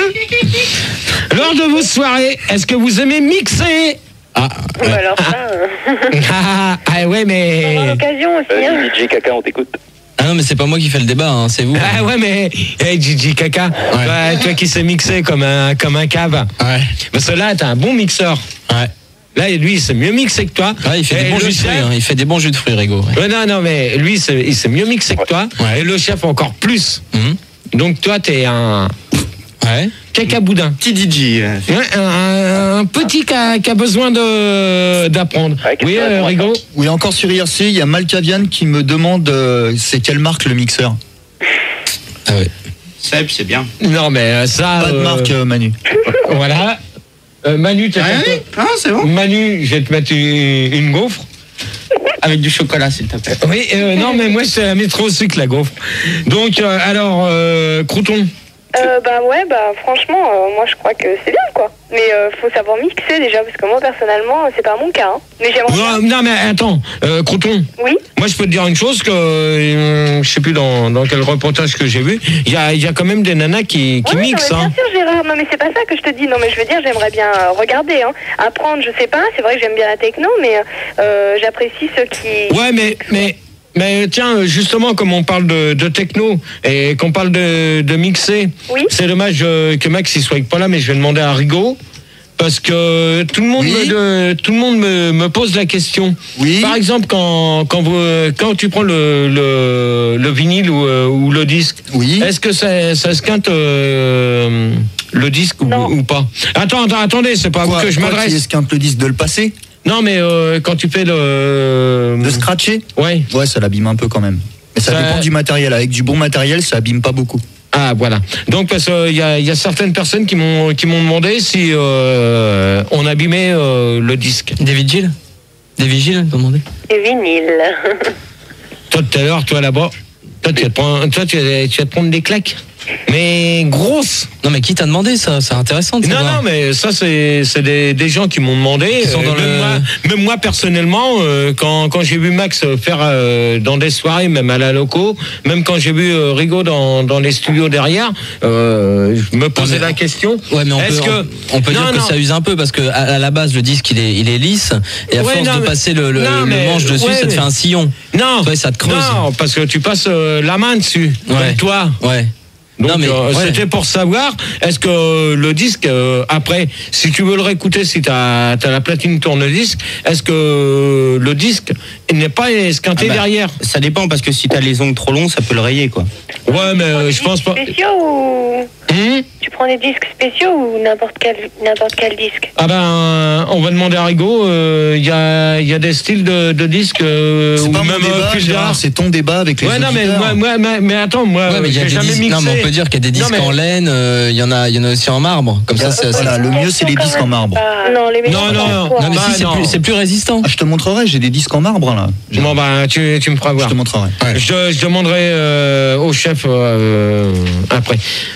[SPEAKER 1] Lors de vos soirées, est-ce que vous aimez mixer?
[SPEAKER 7] Alors ça...
[SPEAKER 1] ouais, mais...
[SPEAKER 7] On aura l'occasion aussi. Hein.
[SPEAKER 6] DJ Caca, on t'écoute.
[SPEAKER 2] Ah non, mais c'est pas moi qui fais le débat, hein, c'est vous.
[SPEAKER 1] Ah ouais, mais Gigi Caca, toi qui sais mixer comme un cave.
[SPEAKER 2] Ouais.
[SPEAKER 1] Parce que là, t'as un bon mixeur.
[SPEAKER 2] Ouais.
[SPEAKER 1] Là, lui, il sait mieux mixer que toi.
[SPEAKER 2] Ouais, il fait des bons jus de fruits, hein. Il fait des bons jus de fruits, Rigo. Ouais.
[SPEAKER 1] Non, mais lui, il sait mieux mixer que toi.
[SPEAKER 2] Ouais.
[SPEAKER 1] Et le chef encore plus. Donc toi, t'es un...
[SPEAKER 2] Ouais.
[SPEAKER 1] Cacaboudin.
[SPEAKER 8] Petit DJ.
[SPEAKER 1] Un petit qui a besoin d'apprendre. Oui, Rigo.
[SPEAKER 9] Oui, encore sur IRC, il y a Malkavian qui me demande c'est quelle marque le mixeur.
[SPEAKER 2] Ah ouais.
[SPEAKER 8] Seb, c'est bien.
[SPEAKER 1] Non, mais ça...
[SPEAKER 9] Pas de marque, Manu.
[SPEAKER 1] Voilà. Manu,
[SPEAKER 8] c'est bon.
[SPEAKER 1] Manu, je vais te mettre une gaufre.
[SPEAKER 8] Avec du chocolat, s'il te plaît.
[SPEAKER 1] Oui, non, mais moi, c'est la mettre au sucre, la gaufre. Donc, alors, Crouton.
[SPEAKER 5] Franchement, moi je crois que c'est bien quoi. Mais faut savoir mixer déjà parce que moi personnellement c'est pas mon cas. Hein. Mais j'aimerais bien.
[SPEAKER 1] Non mais attends, Crouton.
[SPEAKER 5] Oui.
[SPEAKER 1] Moi je peux te dire une chose que je sais plus dans quel reportage que j'ai vu, il y a quand même des nanas qui mixent.
[SPEAKER 5] Bien sûr Gérard, non mais c'est pas ça que je te dis. Non mais je veux dire j'aimerais bien regarder, hein. Apprendre, je sais pas. C'est vrai que j'aime bien la techno, mais j'apprécie ceux qui.
[SPEAKER 1] Ouais mais tiens, justement, comme on parle de techno et qu'on parle de mixer, c'est dommage que Max il soit pas là, mais je vais demander à Rigo. Parce que tout le monde me pose la question.
[SPEAKER 9] Oui.
[SPEAKER 1] Par exemple, quand tu prends le vinyle ou le disque, est-ce que ça esquinte le disque ou pas? Attendez, c'est pas à vous que je m'adresse.
[SPEAKER 9] Qui esquinte le disque, de le passer?
[SPEAKER 1] Non, mais quand tu fais
[SPEAKER 9] de scratcher?
[SPEAKER 1] Ouais.
[SPEAKER 9] Ouais, ça l'abîme un peu quand même. Mais ça dépend du matériel. Avec du bon matériel, ça abîme pas beaucoup.
[SPEAKER 1] Ah voilà. Donc parce qu'il y a certaines personnes qui m'ont demandé si on abîmait le disque.
[SPEAKER 2] Des vigiles, ils t'ont demandé.
[SPEAKER 7] Et vinyle.
[SPEAKER 1] Toi tout à l'heure, toi là-bas, toi tu vas te prendre des claques. Mais grosses.
[SPEAKER 2] Non mais qui t'a demandé ça? C'est intéressant de savoir.
[SPEAKER 1] Non, mais ça c'est des gens qui m'ont demandé.
[SPEAKER 2] Qui sont dans
[SPEAKER 1] même moi personnellement, quand j'ai vu Max faire dans des soirées, même à la loco, même quand j'ai vu Rigaud dans les studios derrière, je me posais la question.
[SPEAKER 2] Ouais, mais on peut dire que ça use un peu parce que à la base le disque il est lisse et à force de passer le manche dessus, ça te fait un sillon.
[SPEAKER 1] Non,
[SPEAKER 2] toi, ça te creuse.
[SPEAKER 1] Non, parce que tu passes la main dessus.
[SPEAKER 2] Ouais.
[SPEAKER 1] Comme toi.
[SPEAKER 2] Ouais.
[SPEAKER 1] Donc c'était pour savoir, est-ce que le disque, après, si tu veux le réécouter, si t'as la platine tourne-disque, est-ce que le disque n'est pas esquinté derrière?
[SPEAKER 8] Ça dépend, parce que si t'as les ongles trop longs, ça peut le rayer, quoi.
[SPEAKER 1] Ouais, mais je pense pas...
[SPEAKER 7] Spéciaux ou... Tu prends des disques spéciaux ou n'importe quel disque?
[SPEAKER 1] Ah ben, on va demander à Rigaud, il y a des styles de disques...
[SPEAKER 9] c'est pas
[SPEAKER 1] même
[SPEAKER 9] mon débat, Gérard, c'est ton débat avec les auditeurs.
[SPEAKER 1] mais attends, moi, j'ai jamais mixé.
[SPEAKER 2] Non, mais on peut dire qu'il y a des disques en laine, il y en a aussi en marbre. Comme ça, c'est
[SPEAKER 9] voilà, le mieux, c'est les disques en marbre.
[SPEAKER 5] Non, les
[SPEAKER 1] non,
[SPEAKER 2] mais si, c'est plus résistant.
[SPEAKER 9] Ah, je te montrerai, j'ai des disques en marbre, là.
[SPEAKER 1] Bon, ben, tu me feras voir.
[SPEAKER 9] Je te montrerai.
[SPEAKER 1] Ouais. Je demanderai au chef après.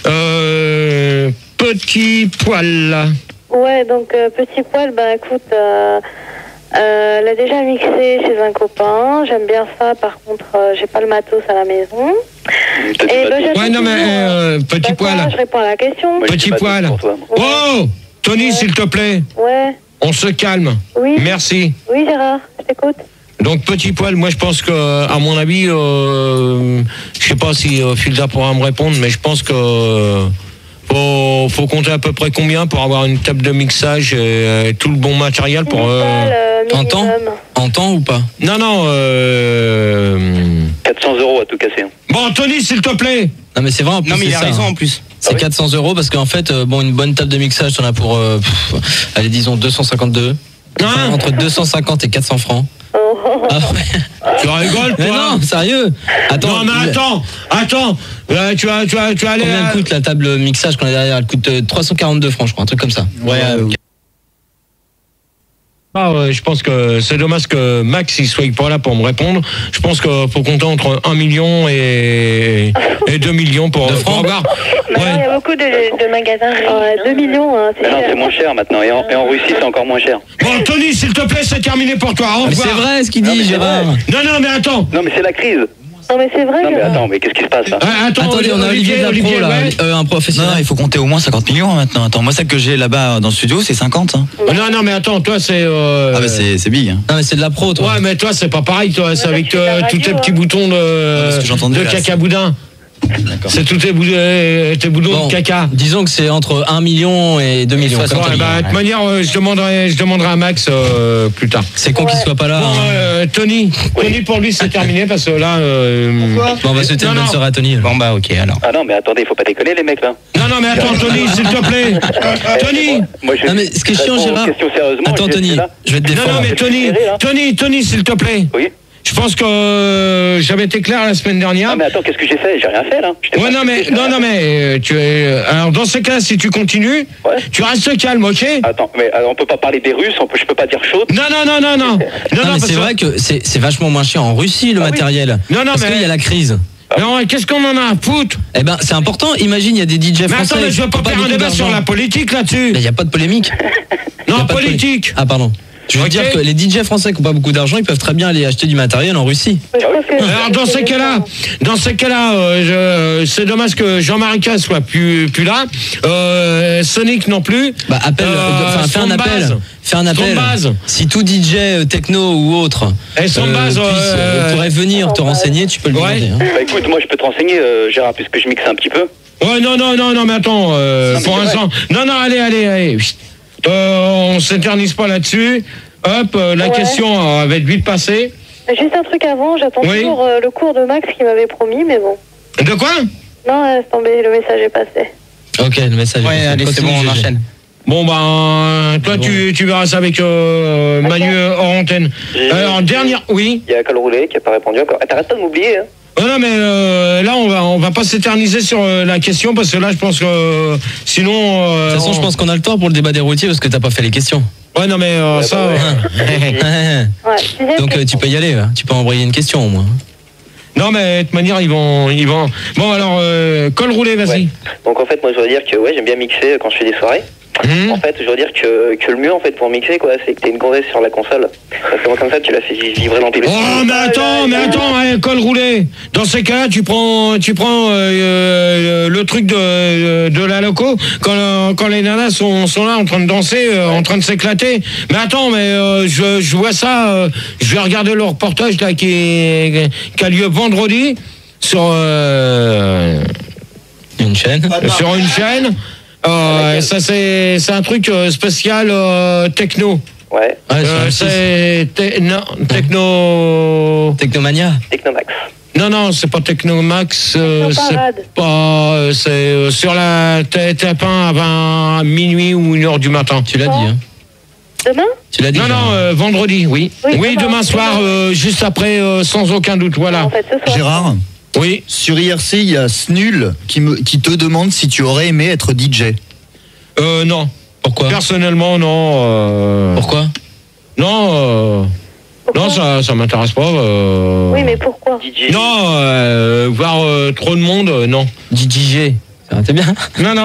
[SPEAKER 1] Petit poil.
[SPEAKER 5] Ouais, donc petit poil, bah écoute, elle a déjà mixé chez un copain. J'aime bien ça. Par contre, j'ai pas le matos à la maison. Et
[SPEAKER 1] ouais, non mais petit poil.
[SPEAKER 5] Je réponds à la question.
[SPEAKER 1] Petit poil. Oh, Tony, s'il te plaît.
[SPEAKER 5] Ouais.
[SPEAKER 1] On se calme.
[SPEAKER 5] Oui.
[SPEAKER 1] Merci.
[SPEAKER 5] Oui, Gérard, je t'écoute.
[SPEAKER 1] Donc petit poil, moi je pense que, à mon avis, je sais pas si Filda pourra me répondre, mais je pense que faut compter à peu près combien pour avoir une table de mixage et tout le bon matériel pour.
[SPEAKER 2] En temps ou pas?
[SPEAKER 1] Non.
[SPEAKER 6] 400 € à tout casser.
[SPEAKER 1] Bon, Tony, s'il te plaît.
[SPEAKER 2] Non mais c'est vrai. En plus,
[SPEAKER 8] non mais il a raison en plus.
[SPEAKER 2] C'est 400 € parce qu'en fait, une bonne table de mixage, t'en as pour, allez, disons 252. Enfin, entre 250 et 400 francs. Ah ouais.
[SPEAKER 1] Tu rigoles, toi?
[SPEAKER 2] Mais non, sérieux. Attends.
[SPEAKER 1] Non, mais attends. Tu vas aller.
[SPEAKER 2] Combien coûte la table mixage qu'on a derrière? Elle coûte 342 francs, je crois, un truc comme ça.
[SPEAKER 1] Ouais. Je pense que c'est dommage que Max il soit pas là pour me répondre. Je pense qu'il faut compter entre 1 million et 2 millions pour avoir.
[SPEAKER 7] Il y a beaucoup de magasins.
[SPEAKER 5] 2 millions, c'est cher.
[SPEAKER 6] C'est moins cher maintenant. Et en Russie, c'est encore moins cher.
[SPEAKER 1] Bon, Tony, s'il te plaît, c'est terminé pour toi. Au revoir.
[SPEAKER 2] C'est vrai ce qu'il dit, Gérard.
[SPEAKER 1] Non, mais attends.
[SPEAKER 6] Non, mais c'est la crise.
[SPEAKER 5] Non, mais c'est vrai.
[SPEAKER 6] Non, mais attends, mais qu'est-ce qui se passe là?
[SPEAKER 2] Attendez, on a Olivier Lapro, là, un professionnel.
[SPEAKER 10] Non, il faut compter au moins 50 millions maintenant. Attends, moi, celle que j'ai là-bas dans le studio, c'est 50. Hein.
[SPEAKER 1] Non, mais attends, toi, c'est.
[SPEAKER 10] Ah, bah, c'est big. Hein.
[SPEAKER 2] Non, mais c'est de la pro, toi.
[SPEAKER 1] Ouais, mais toi, c'est pas pareil, toi. C'est avec tous tes petits boutons de caca boudin. C'est tous tes boutons de caca.
[SPEAKER 2] Disons que c'est entre 1 million et 2 millions.
[SPEAKER 1] De toute manière, je demanderai à Max plus tard.
[SPEAKER 2] C'est con qu'il soit pas là.
[SPEAKER 1] Bon, Tony, pour lui, c'est terminé parce que là.
[SPEAKER 2] Bon, on va souhaiter une bonne soirée à Tony.
[SPEAKER 8] Bon, bah, ok, alors.
[SPEAKER 6] Ah non, mais attendez, faut pas déconner, les mecs là.
[SPEAKER 1] Non, mais attends, Tony, s'il te plaît. Tony.
[SPEAKER 2] Non, mais ce qui est chiant, Gérard. Attends, Tony, je vais te défendre.
[SPEAKER 1] Non, mais Tony, s'il te plaît.
[SPEAKER 6] Oui.
[SPEAKER 1] Je pense que j'avais été clair la semaine dernière.
[SPEAKER 6] Ah mais attends, qu'est-ce que j'ai fait? J'ai rien fait là.
[SPEAKER 1] Ouais, non mais alors dans ce cas, si tu continues, tu restes calme, ok?
[SPEAKER 6] Attends, mais on peut pas parler des Russes, je peux pas dire chose.
[SPEAKER 1] Non.
[SPEAKER 2] Non, mais c'est vrai que c'est vachement moins cher en Russie le matériel.
[SPEAKER 1] Non,
[SPEAKER 2] parce qu'il y a la crise.
[SPEAKER 1] Non, qu'est-ce qu'on en a à foutre?
[SPEAKER 2] Eh ben, c'est important. Imagine, il y a des DJ français.
[SPEAKER 1] Mais attends, mais je veux pas faire un débat sur la politique là-dessus.
[SPEAKER 2] Il n'y a pas de polémique.
[SPEAKER 1] Non, politique.
[SPEAKER 2] Ah, pardon. Je veux dire que les DJ français qui n'ont pas beaucoup d'argent, ils peuvent très bien aller acheter du matériel en Russie.
[SPEAKER 1] Alors dans ces cas-là, c'est dommage que Jean-Marie K soit plus là, Sonic non plus.
[SPEAKER 2] Bah fais un appel. Si tout DJ techno ou autre pourrait venir te renseigner, tu peux le demander. Hein.
[SPEAKER 6] Bah écoute, moi je peux te renseigner, Gérard, puisque je mixe un petit peu.
[SPEAKER 1] Ouais, non, mais attends, pour l'instant. Non, allez. On s'éternise pas là-dessus. Hop, la question va être vite passée.
[SPEAKER 5] Juste un truc avant, j'attends toujours le cours de Max qui m'avait promis, mais bon.
[SPEAKER 1] De quoi?
[SPEAKER 5] Non, laisse tomber, le message est passé.
[SPEAKER 2] Ok, le message est passé.
[SPEAKER 8] Allez, c'est bon, on enchaîne.
[SPEAKER 1] Bon, toi, tu verras ça avec Manu hors antenne. Alors, dernière, oui.
[SPEAKER 6] Il y a Col Roulé qui a pas répondu encore. T'arrêtes pas de m'oublier, hein?
[SPEAKER 1] Non, mais là, on va pas s'éterniser sur la question parce que là, je pense que sinon.
[SPEAKER 2] De toute façon, je pense qu'on a le temps pour le débat des routiers parce que t'as pas fait les questions.
[SPEAKER 1] Ouais, non, mais ça.
[SPEAKER 2] Donc tu peux y aller, là. Tu peux envoyer une question au moins.
[SPEAKER 1] Non, mais de toute manière, ils vont. Bon, alors, col roulé, vas-y.
[SPEAKER 6] Ouais. Donc en fait, moi, je dois dire que j'aime bien mixer quand je fais des soirées. En fait, je dois dire que le mieux en fait pour mixer quoi, c'est que t'aies une gonzesse sur la console. Parce que comme ça, tu la fais vibrer dans tes
[SPEAKER 1] Oh, mais attends, col roulé. Dans ces cas-là, tu prends le truc de la loco quand les nanas sont là en train de danser, en train de s'éclater. Mais attends, mais je vois ça. Je vais regarder le reportage là qui a lieu vendredi sur
[SPEAKER 2] une chaîne.
[SPEAKER 1] Sur une chaîne. Ça c'est un truc spécial techno.
[SPEAKER 6] Ouais.
[SPEAKER 1] C'est
[SPEAKER 2] Technomania.
[SPEAKER 6] Technomax.
[SPEAKER 1] Non, c'est pas Technomax. C'est sur la TF1 à minuit ou 1h du matin.
[SPEAKER 2] Tu l'as dit, hein.
[SPEAKER 5] Demain?
[SPEAKER 2] Tu l'as dit.
[SPEAKER 1] Non, vendredi, oui. Oui, demain soir, juste après, sans aucun doute. Voilà.
[SPEAKER 5] En fait, ce soir.
[SPEAKER 9] Gérard,
[SPEAKER 1] oui.
[SPEAKER 9] Sur IRC, il y a Snul qui te demande si tu aurais aimé être DJ.
[SPEAKER 1] Non.
[SPEAKER 2] Pourquoi?
[SPEAKER 1] Personnellement, non.
[SPEAKER 2] Pourquoi?
[SPEAKER 1] Non, non, ça m'intéresse pas.
[SPEAKER 5] Oui, mais pourquoi?
[SPEAKER 1] Non, voir trop de monde, non.
[SPEAKER 2] DJ, ça va bien?
[SPEAKER 1] Non.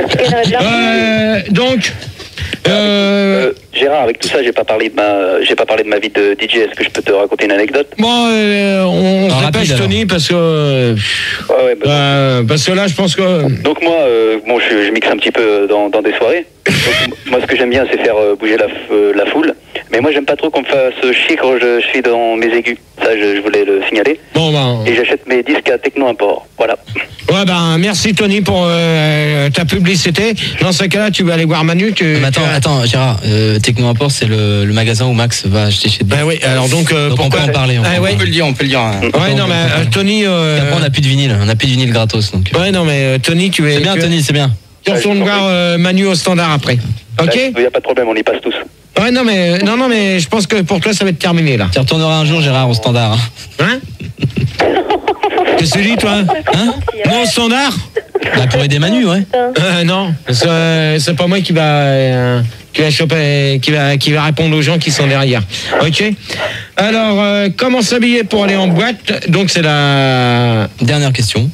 [SPEAKER 1] Donc.
[SPEAKER 6] Gérard, avec tout ça, j'ai pas parlé de ma vie de DJ. Est-ce que je peux te raconter une anecdote?
[SPEAKER 1] Bon, on se dépêche, Tony, parce que parce que là, je pense que.
[SPEAKER 6] Donc moi, je mixe un petit peu dans des soirées. Donc, moi, ce que j'aime bien, c'est faire bouger la foule. Mais moi, j'aime pas trop qu'on me fasse chier quand je suis dans mes aigus. Ça, je voulais le signaler.
[SPEAKER 1] Bon,
[SPEAKER 6] Et j'achète mes disques à Techno Import. Voilà.
[SPEAKER 1] Ouais, merci Tony pour ta publicité. Dans ce cas-là, tu vas aller voir Manu.
[SPEAKER 2] Mais attends, Gérard, Techno Import, c'est le magasin où Max va acheter chez lui.
[SPEAKER 1] Oui, alors donc
[SPEAKER 2] on peut en parler.
[SPEAKER 8] On peut le dire.
[SPEAKER 1] Ouais, non, mais Tony.
[SPEAKER 2] Après, on n'a plus de vinyle gratos. Donc.
[SPEAKER 1] Ouais, non, mais Tony, tu es.
[SPEAKER 2] C'est bien, Tony, c'est bien.
[SPEAKER 1] Tu retournes voir Manu au standard après. Ok?
[SPEAKER 6] Il n'y a pas de problème, on y passe tous.
[SPEAKER 1] Ouais, non, mais je pense que pour toi, ça va être terminé, là.
[SPEAKER 2] Tu retourneras un jour, Gérard, au standard.
[SPEAKER 1] Hein? Qu'est-ce que tu dis, toi? Hein? Moi, au standard?
[SPEAKER 2] Bah, pour aider Manu, ouais.
[SPEAKER 1] Non, c'est pas moi qui va choper, qui va répondre aux gens qui sont derrière. Ok? Alors, comment s'habiller pour aller en boîte? Donc, c'est la
[SPEAKER 2] dernière question.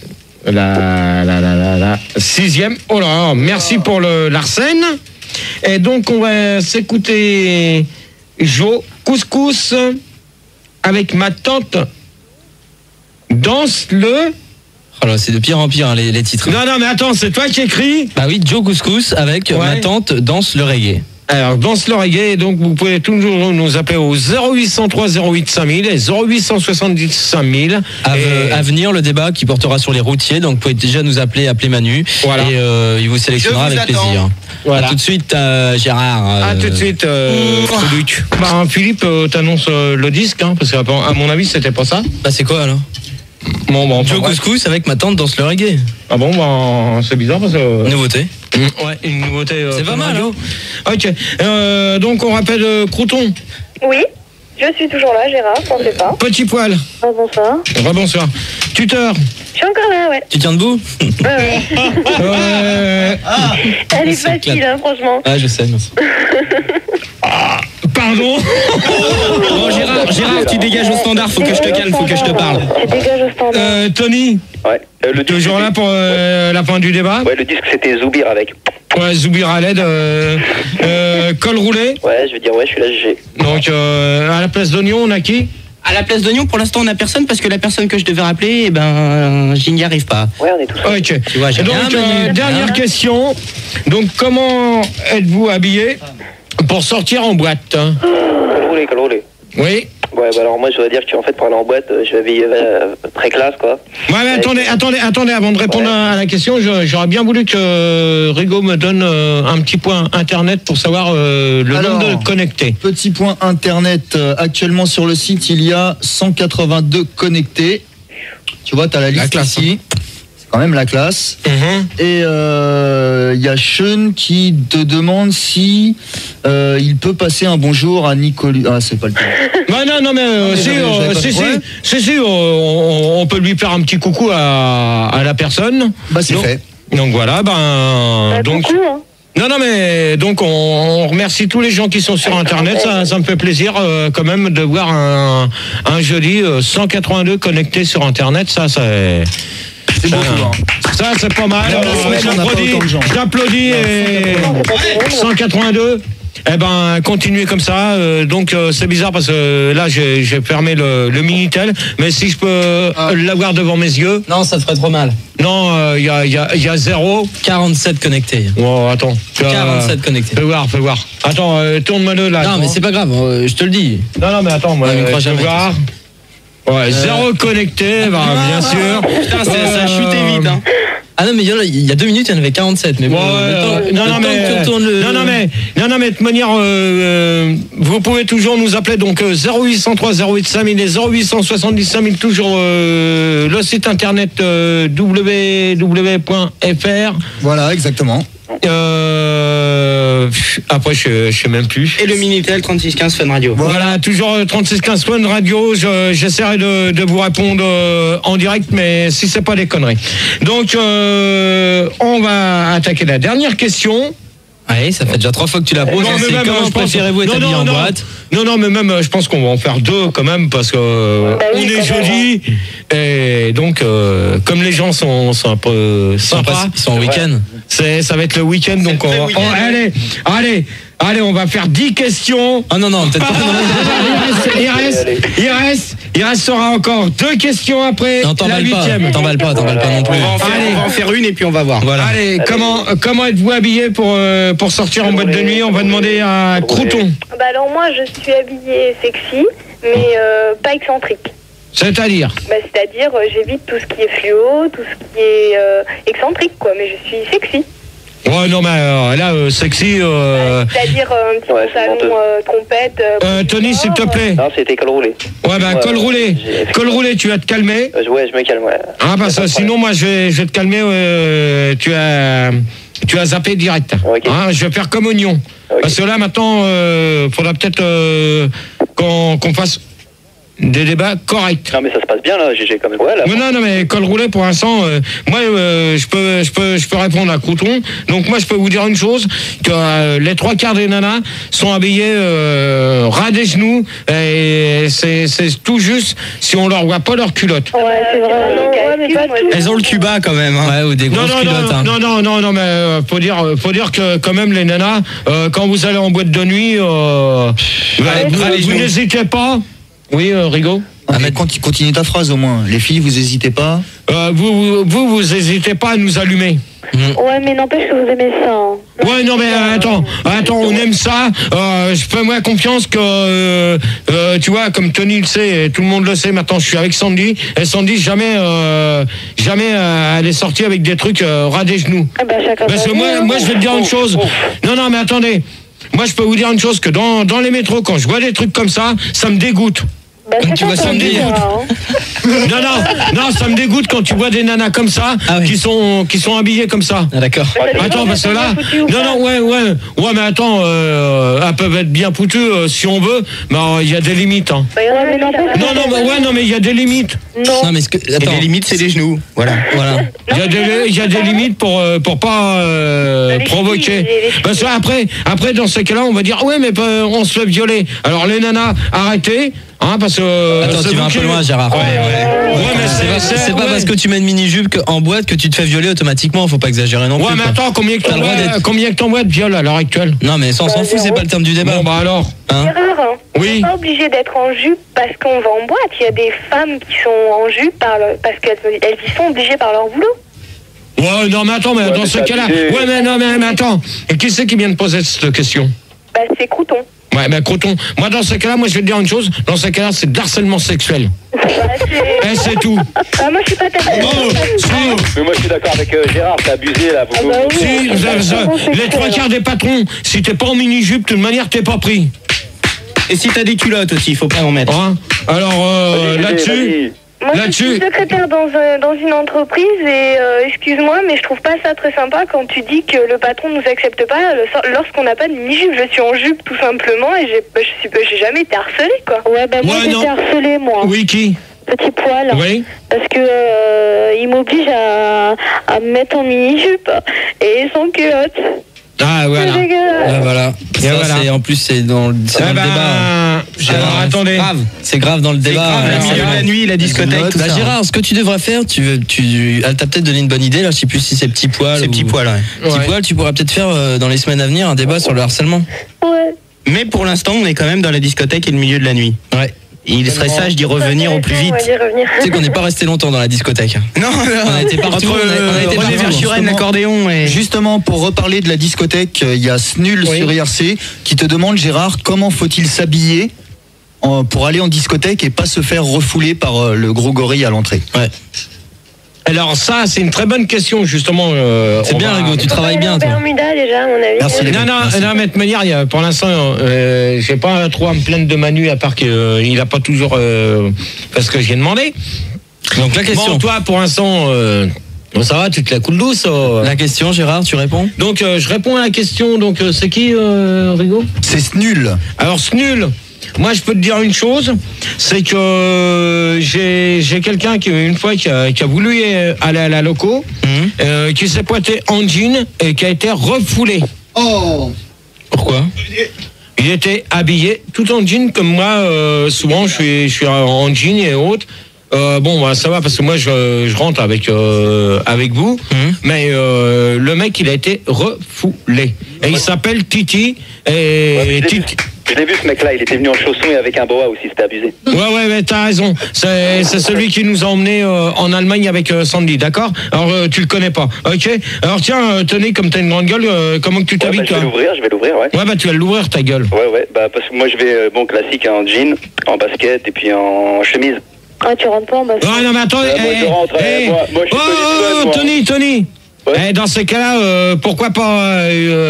[SPEAKER 1] La 6e. Oh là, merci pour l'Arsène. Et donc, on va s'écouter Jo Couscous avec ma tante. Danse le.
[SPEAKER 2] Oh là, c'est de pire en pire, les titres.
[SPEAKER 1] Non, mais attends, c'est toi qui écris?
[SPEAKER 2] Bah oui, Joe Couscous avec ma tante danse le reggae.
[SPEAKER 1] Alors, danse le reggae, donc vous pouvez toujours nous appeler au 0803 08 5000 et 0870 5000.
[SPEAKER 2] À venir, le débat qui portera sur les routiers, donc vous pouvez déjà nous appeler Manu. Voilà. Et il vous sélectionnera avec plaisir. Voilà. À tout de suite, Gérard.
[SPEAKER 1] À tout de suite, Luc. Philippe, t'annonces le disque, hein, parce qu'à mon avis, c'était pas ça.
[SPEAKER 2] Bah, c'est quoi alors?
[SPEAKER 1] Bon,
[SPEAKER 2] Joe Couscous avec ma tante danse le reggae.
[SPEAKER 1] Ah bon, c'est bizarre parce que.
[SPEAKER 2] Nouveauté.
[SPEAKER 1] Ouais, une nouveauté.
[SPEAKER 2] C'est pas mal, hein.
[SPEAKER 1] Ok. Donc on rappelle Crouton.
[SPEAKER 5] Oui, je suis toujours là, Gérard, t'en fais pas.
[SPEAKER 1] Petit poil.
[SPEAKER 5] Bonsoir.
[SPEAKER 1] Bonsoir. Tuteur.
[SPEAKER 5] Je suis encore là, ouais.
[SPEAKER 2] Tu tiens debout?
[SPEAKER 5] Ouais. Elle est facile, hein, franchement.
[SPEAKER 2] Ah, je sais, merci.
[SPEAKER 1] Pardon.
[SPEAKER 8] Bon, Gérard, tu dégages au standard, faut que je te calme, faut que je te parle.
[SPEAKER 5] Tu dégages au standard.
[SPEAKER 1] Tony.
[SPEAKER 6] Ouais.
[SPEAKER 1] Toujours là pour la fin du débat.
[SPEAKER 6] Ouais, le disque c'était Zoubir avec.
[SPEAKER 1] Ouais, Zoubir à l'aide. Col roulé.
[SPEAKER 6] Ouais, je vais dire, je suis là, GG.
[SPEAKER 1] Donc, à la place d'oignon, on a qui?
[SPEAKER 8] À la place d'oignon, pour l'instant, on n'a personne parce que la personne que je devais rappeler, je n'y arrive pas.
[SPEAKER 6] Ouais, on est tous.
[SPEAKER 1] Ok.
[SPEAKER 8] Tu vois,
[SPEAKER 1] donc, dernière question. Donc, comment êtes-vous habillé pour sortir en boîte?
[SPEAKER 6] Col roulé.
[SPEAKER 1] Oui.
[SPEAKER 6] Ouais, alors moi, je dois dire que en fait, pour aller en boîte, je vais habiller très classe, quoi.
[SPEAKER 1] Ouais, mais attendez, avant de répondre à la question, j'aurais bien voulu que Rigaud me donne un petit point internet pour savoir le nombre de connectés.
[SPEAKER 9] Petit point internet, actuellement sur le site, il y a 182 connectés. Tu vois, tu as la liste ici. quand même la classe. Et il y a Sean qui te demande si il peut passer un bonjour à Nicolas. Ah, c'est pas le cas.
[SPEAKER 1] Bah non, mais si, on peut lui faire un petit coucou à la personne.
[SPEAKER 9] Bah c'est fait.
[SPEAKER 1] Donc voilà, donc.
[SPEAKER 5] Coucou, hein.
[SPEAKER 1] Non, mais donc on remercie tous les gens qui sont sur Internet. Ça me fait plaisir quand même de voir un joli 182 connectés sur Internet. Ça, c'est
[SPEAKER 9] beaucoup.
[SPEAKER 1] Ça, c'est pas mal. J'applaudis. 182. Eh ben, continuez comme ça. Donc, c'est bizarre parce que là, j'ai fermé le Minitel. Mais si je peux l'avoir devant mes yeux.
[SPEAKER 2] Non, ça te ferait trop mal.
[SPEAKER 1] Non, il y a 0.
[SPEAKER 2] 47 connectés.
[SPEAKER 1] Oh, attends.
[SPEAKER 2] 47 connectés.
[SPEAKER 1] Fais voir. Attends, tourne-moi-le là.
[SPEAKER 2] Non, mais c'est pas grave, je te le dis.
[SPEAKER 1] Non, mais attends, moi, je vais voir. Ouais, 0 connecté, bien sûr.
[SPEAKER 8] Putain, ça a chuté vite, hein.
[SPEAKER 2] Ah non, mais il y a 2 minutes, il y en avait 47. Mais bon,
[SPEAKER 1] non, mais de toute manière, vous pouvez toujours nous appeler donc 0803 08 5000 et 0870 5000, toujours le site internet www.fr.
[SPEAKER 9] Voilà, exactement.
[SPEAKER 1] Après, je sais même plus.
[SPEAKER 8] Et le Minitel 3615 Fun Radio.
[SPEAKER 1] Voilà, toujours 3615 Fun Radio. J'essaierai de vous répondre en direct, mais si c'est pas des conneries. Donc, on va attaquer la dernière question.
[SPEAKER 2] Allez, ça fait déjà 3 fois que tu la poses. C'est comment préférez-vous être habillé en boîte?
[SPEAKER 1] Non, mais même, je pense qu'on va en faire 2 quand même, parce que on est jeudi. Et donc, comme les gens sont un peu sympas.
[SPEAKER 2] Ils sont en week-end.
[SPEAKER 1] Ça va être le week-end, donc allez, on va faire 10 questions.
[SPEAKER 2] Ah non, peut-être pas.
[SPEAKER 1] Il restera encore 2 questions après.
[SPEAKER 2] Non, t'emballes pas non plus.
[SPEAKER 8] On va en faire une et puis on va voir.
[SPEAKER 1] Voilà. Allez, comment êtes-vous habillé pour sortir en boîte de nuit? On va demander à Crouton.
[SPEAKER 5] Bah alors moi, je suis habillée sexy, mais pas excentrique.
[SPEAKER 1] C'est-à-dire
[SPEAKER 5] C'est-à-dire, j'évite tout ce qui est fluo, tout ce qui est excentrique, quoi. Mais je suis sexy.
[SPEAKER 1] Ouais, non, mais là, sexy.
[SPEAKER 5] C'est-à-dire un petit pantalon trompette.
[SPEAKER 1] Tony, s'il te plaît.
[SPEAKER 6] Non, c'était col roulé.
[SPEAKER 1] Ouais, col roulé. Col roulé, tu vas te calmer.
[SPEAKER 6] Ouais, je me calme, ouais.
[SPEAKER 1] Ah, sinon, moi, je vais te calmer. Tu as zappé direct.
[SPEAKER 6] Okay.
[SPEAKER 1] Hein, je vais faire comme oignon. Okay. Parce que là, maintenant, faudra peut-être qu'on fasse des débats corrects.
[SPEAKER 6] Non, mais ça se passe bien là, GG quand même. Ouais, là.
[SPEAKER 1] Non, mais col roulé pour l'instant, moi je peux répondre à Crouton. Donc moi je peux vous dire une chose, que les 3/4 des nanas sont habillées ras des genoux, et c'est tout juste si on leur voit pas leur culotte.
[SPEAKER 5] Ouais, c'est vrai.
[SPEAKER 8] Elles ont le Cuba quand même.
[SPEAKER 2] Ouais, ou des grosses culottes.
[SPEAKER 1] Non, mais faut dire que quand même les nanas, quand vous allez en boîte de nuit, vous n'hésitez pas. Oui, Rigaud.
[SPEAKER 9] Continue ta phrase au moins. Les filles, vous hésitez pas.
[SPEAKER 1] Vous hésitez pas à nous allumer.
[SPEAKER 5] Ouais, mais n'empêche que vous aimez ça. Hein.
[SPEAKER 1] Ouais, non, mais attends, on aime ça. Je fais moi confiance que, tu vois, comme Tony le sait, et tout le monde le sait maintenant, je suis avec Sandy. Et Sandy, jamais elle est sortie avec des trucs ras des genoux. Parce que moi, je vais te dire une chose. Non, mais attendez. Moi, je peux vous dire une chose, que dans les métros, quand je vois des trucs comme ça me dégoûte.
[SPEAKER 5] Comme
[SPEAKER 1] tu vois, ça me dégoûte. Non, ça me dégoûte quand tu vois des nanas comme ça, qui sont habillées comme ça.
[SPEAKER 2] Ah, d'accord.
[SPEAKER 1] Attends, parce que là, ouais, mais attends, elles peuvent être bien foutues si on veut, mais il y a des limites. Hein. Non, mais il y a des limites.
[SPEAKER 2] Non, mais
[SPEAKER 8] attends, les limites, c'est les genoux. Voilà.
[SPEAKER 1] Il y a des limites pour pas provoquer. Parce que après, dans ces cas-là, on va dire, ouais, mais on se fait violer. Alors les nanas, arrêtez. Hein, parce que
[SPEAKER 2] attends, tu vas un peu loin, Gérard. Ouais, mais c'est pas parce que tu mets une mini-jupe en boîte que tu te fais violer automatiquement, faut pas exagérer non plus.
[SPEAKER 1] Ouais, mais attends, combien que t'envoies de viol à l'heure actuelle?
[SPEAKER 2] Non, mais ça, on s'en fout, c'est pas le terme du débat.
[SPEAKER 1] Bon, bah alors.
[SPEAKER 5] Gérard, on n'est pas obligé d'être en jupe parce qu'on va en boîte. Il y a des femmes qui sont en jupe parce qu'elles y sont obligées par leur boulot.
[SPEAKER 1] Ouais, non, mais attends, mais dans ce cas-là. Ouais, mais attends. Et qui c'est qui vient de poser cette question?
[SPEAKER 5] Bah, c'est Crouton.
[SPEAKER 1] Ouais, mais Crouton, moi dans ces cas-là, je vais te dire une chose, dans ces cas-là, c'est de l'harcèlement sexuel. Et c'est tout.
[SPEAKER 5] Moi je suis pas d'accord.
[SPEAKER 6] Mais moi je suis d'accord avec Gérard, t'as abusé là.
[SPEAKER 1] Les 3/4 des patrons, si t'es pas en mini-jupe, de toute manière t'es pas pris.
[SPEAKER 8] Et si t'as des culottes aussi, il faut pas en mettre.
[SPEAKER 1] Hein? Alors là-dessus.
[SPEAKER 5] Moi, je suis secrétaire dans une entreprise et excuse-moi, mais je trouve pas ça très sympa quand tu dis que le patron nous accepte pas lorsqu'on n'a pas de mini-jupe. Je suis en jupe tout simplement et j'ai jamais été harcelée, quoi. Ouais, bah moi j'ai été harcelée, moi.
[SPEAKER 1] Oui, qui?
[SPEAKER 5] Petit poil.
[SPEAKER 1] Oui.
[SPEAKER 5] Parce que il m'oblige à me mettre en mini-jupe et sans culotte.
[SPEAKER 1] Ah voilà.
[SPEAKER 2] Voilà. Ça, c'est en plus c'est dans le débat.
[SPEAKER 1] Gérard, attendez.
[SPEAKER 2] C'est grave dans le débat.
[SPEAKER 4] Le milieu de la nuit, la discothèque.
[SPEAKER 2] Bah, Gérard, ce que tu devrais faire, elle t'a peut-être donné une bonne idée là. Je sais plus si c'est Petit Poil.
[SPEAKER 4] C'est Petit Poil, ouais.
[SPEAKER 2] Petit Poil, tu pourras peut-être faire dans les semaines à venir un débat sur le harcèlement.
[SPEAKER 5] Ouais.
[SPEAKER 4] Mais pour l'instant, on est quand même dans la discothèque et le milieu de la nuit.
[SPEAKER 2] Ouais.
[SPEAKER 4] Il serait sage d'y revenir au plus vite.
[SPEAKER 2] Tu sais qu'on n'est pas resté longtemps dans la discothèque.
[SPEAKER 4] Non,
[SPEAKER 2] on a été partout. On a été
[SPEAKER 4] René Verschuren, l'accordéon.
[SPEAKER 9] Justement, pour reparler de la discothèque, il y a Snul sur IRC qui te demande, Gérard, comment faut-il s'habiller pour aller en discothèque et pas se faire refouler par le gros gorille à l'entrée.
[SPEAKER 2] Ouais.
[SPEAKER 1] Alors ça, c'est une très bonne question, justement.
[SPEAKER 2] C'est bien, Rigo, tu travailles bien, toi.
[SPEAKER 5] Bermuda, déjà, à mon avis.
[SPEAKER 1] Merci. Non, mais de manière, pour l'instant, j'ai pas trop à me plaindre de Manu, à part qu'il a pas toujours fait ce que j'ai demandé.
[SPEAKER 2] Donc la question.
[SPEAKER 1] Bon, toi, pour l'instant, ça va, tu te la coules douce.
[SPEAKER 2] La question, Gérard, tu réponds?
[SPEAKER 1] Donc, je réponds à la question. Donc, c'est qui, Rigo?
[SPEAKER 9] C'est Snul.
[SPEAKER 1] Alors, Snul. Moi, je peux te dire une chose, c'est que j'ai quelqu'un qui, une fois, qui a voulu aller à la loco, qui s'est pointé en jean et qui a été refoulé.
[SPEAKER 9] Oh!
[SPEAKER 2] Pourquoi?
[SPEAKER 1] Il était habillé tout en jean comme moi. Souvent, je suis en jean et autres. Bon, bah, ça va parce que moi, je rentre avec vous. Mais le mec, il a été refoulé. Et il s'appelle Titi. Et Titi.
[SPEAKER 6] Je l'ai vu, ce mec-là, il était venu en chaussons et avec un boa aussi, c'était abusé.
[SPEAKER 1] Ouais, t'as raison. C'est celui qui nous a emmenés en Allemagne avec Sandy, d'accord? Alors, tu le connais pas, ok? Alors, tiens, tenez, comme t'as une grande gueule, comment que tu t'habilles, toi?
[SPEAKER 6] Je vais l'ouvrir, ouais.
[SPEAKER 1] Ouais, bah, tu vas l'ouvrir, ta gueule.
[SPEAKER 6] Ouais, bah, parce que moi, je vais, classique, en jean, en basket et puis en chemise.
[SPEAKER 5] Ah, tu rentres pas en basket?
[SPEAKER 1] Ouais, non, mais attends,
[SPEAKER 6] moi, je rentre, moi, je suis
[SPEAKER 1] Tony. Ouais. Dans ces cas-là, pourquoi pas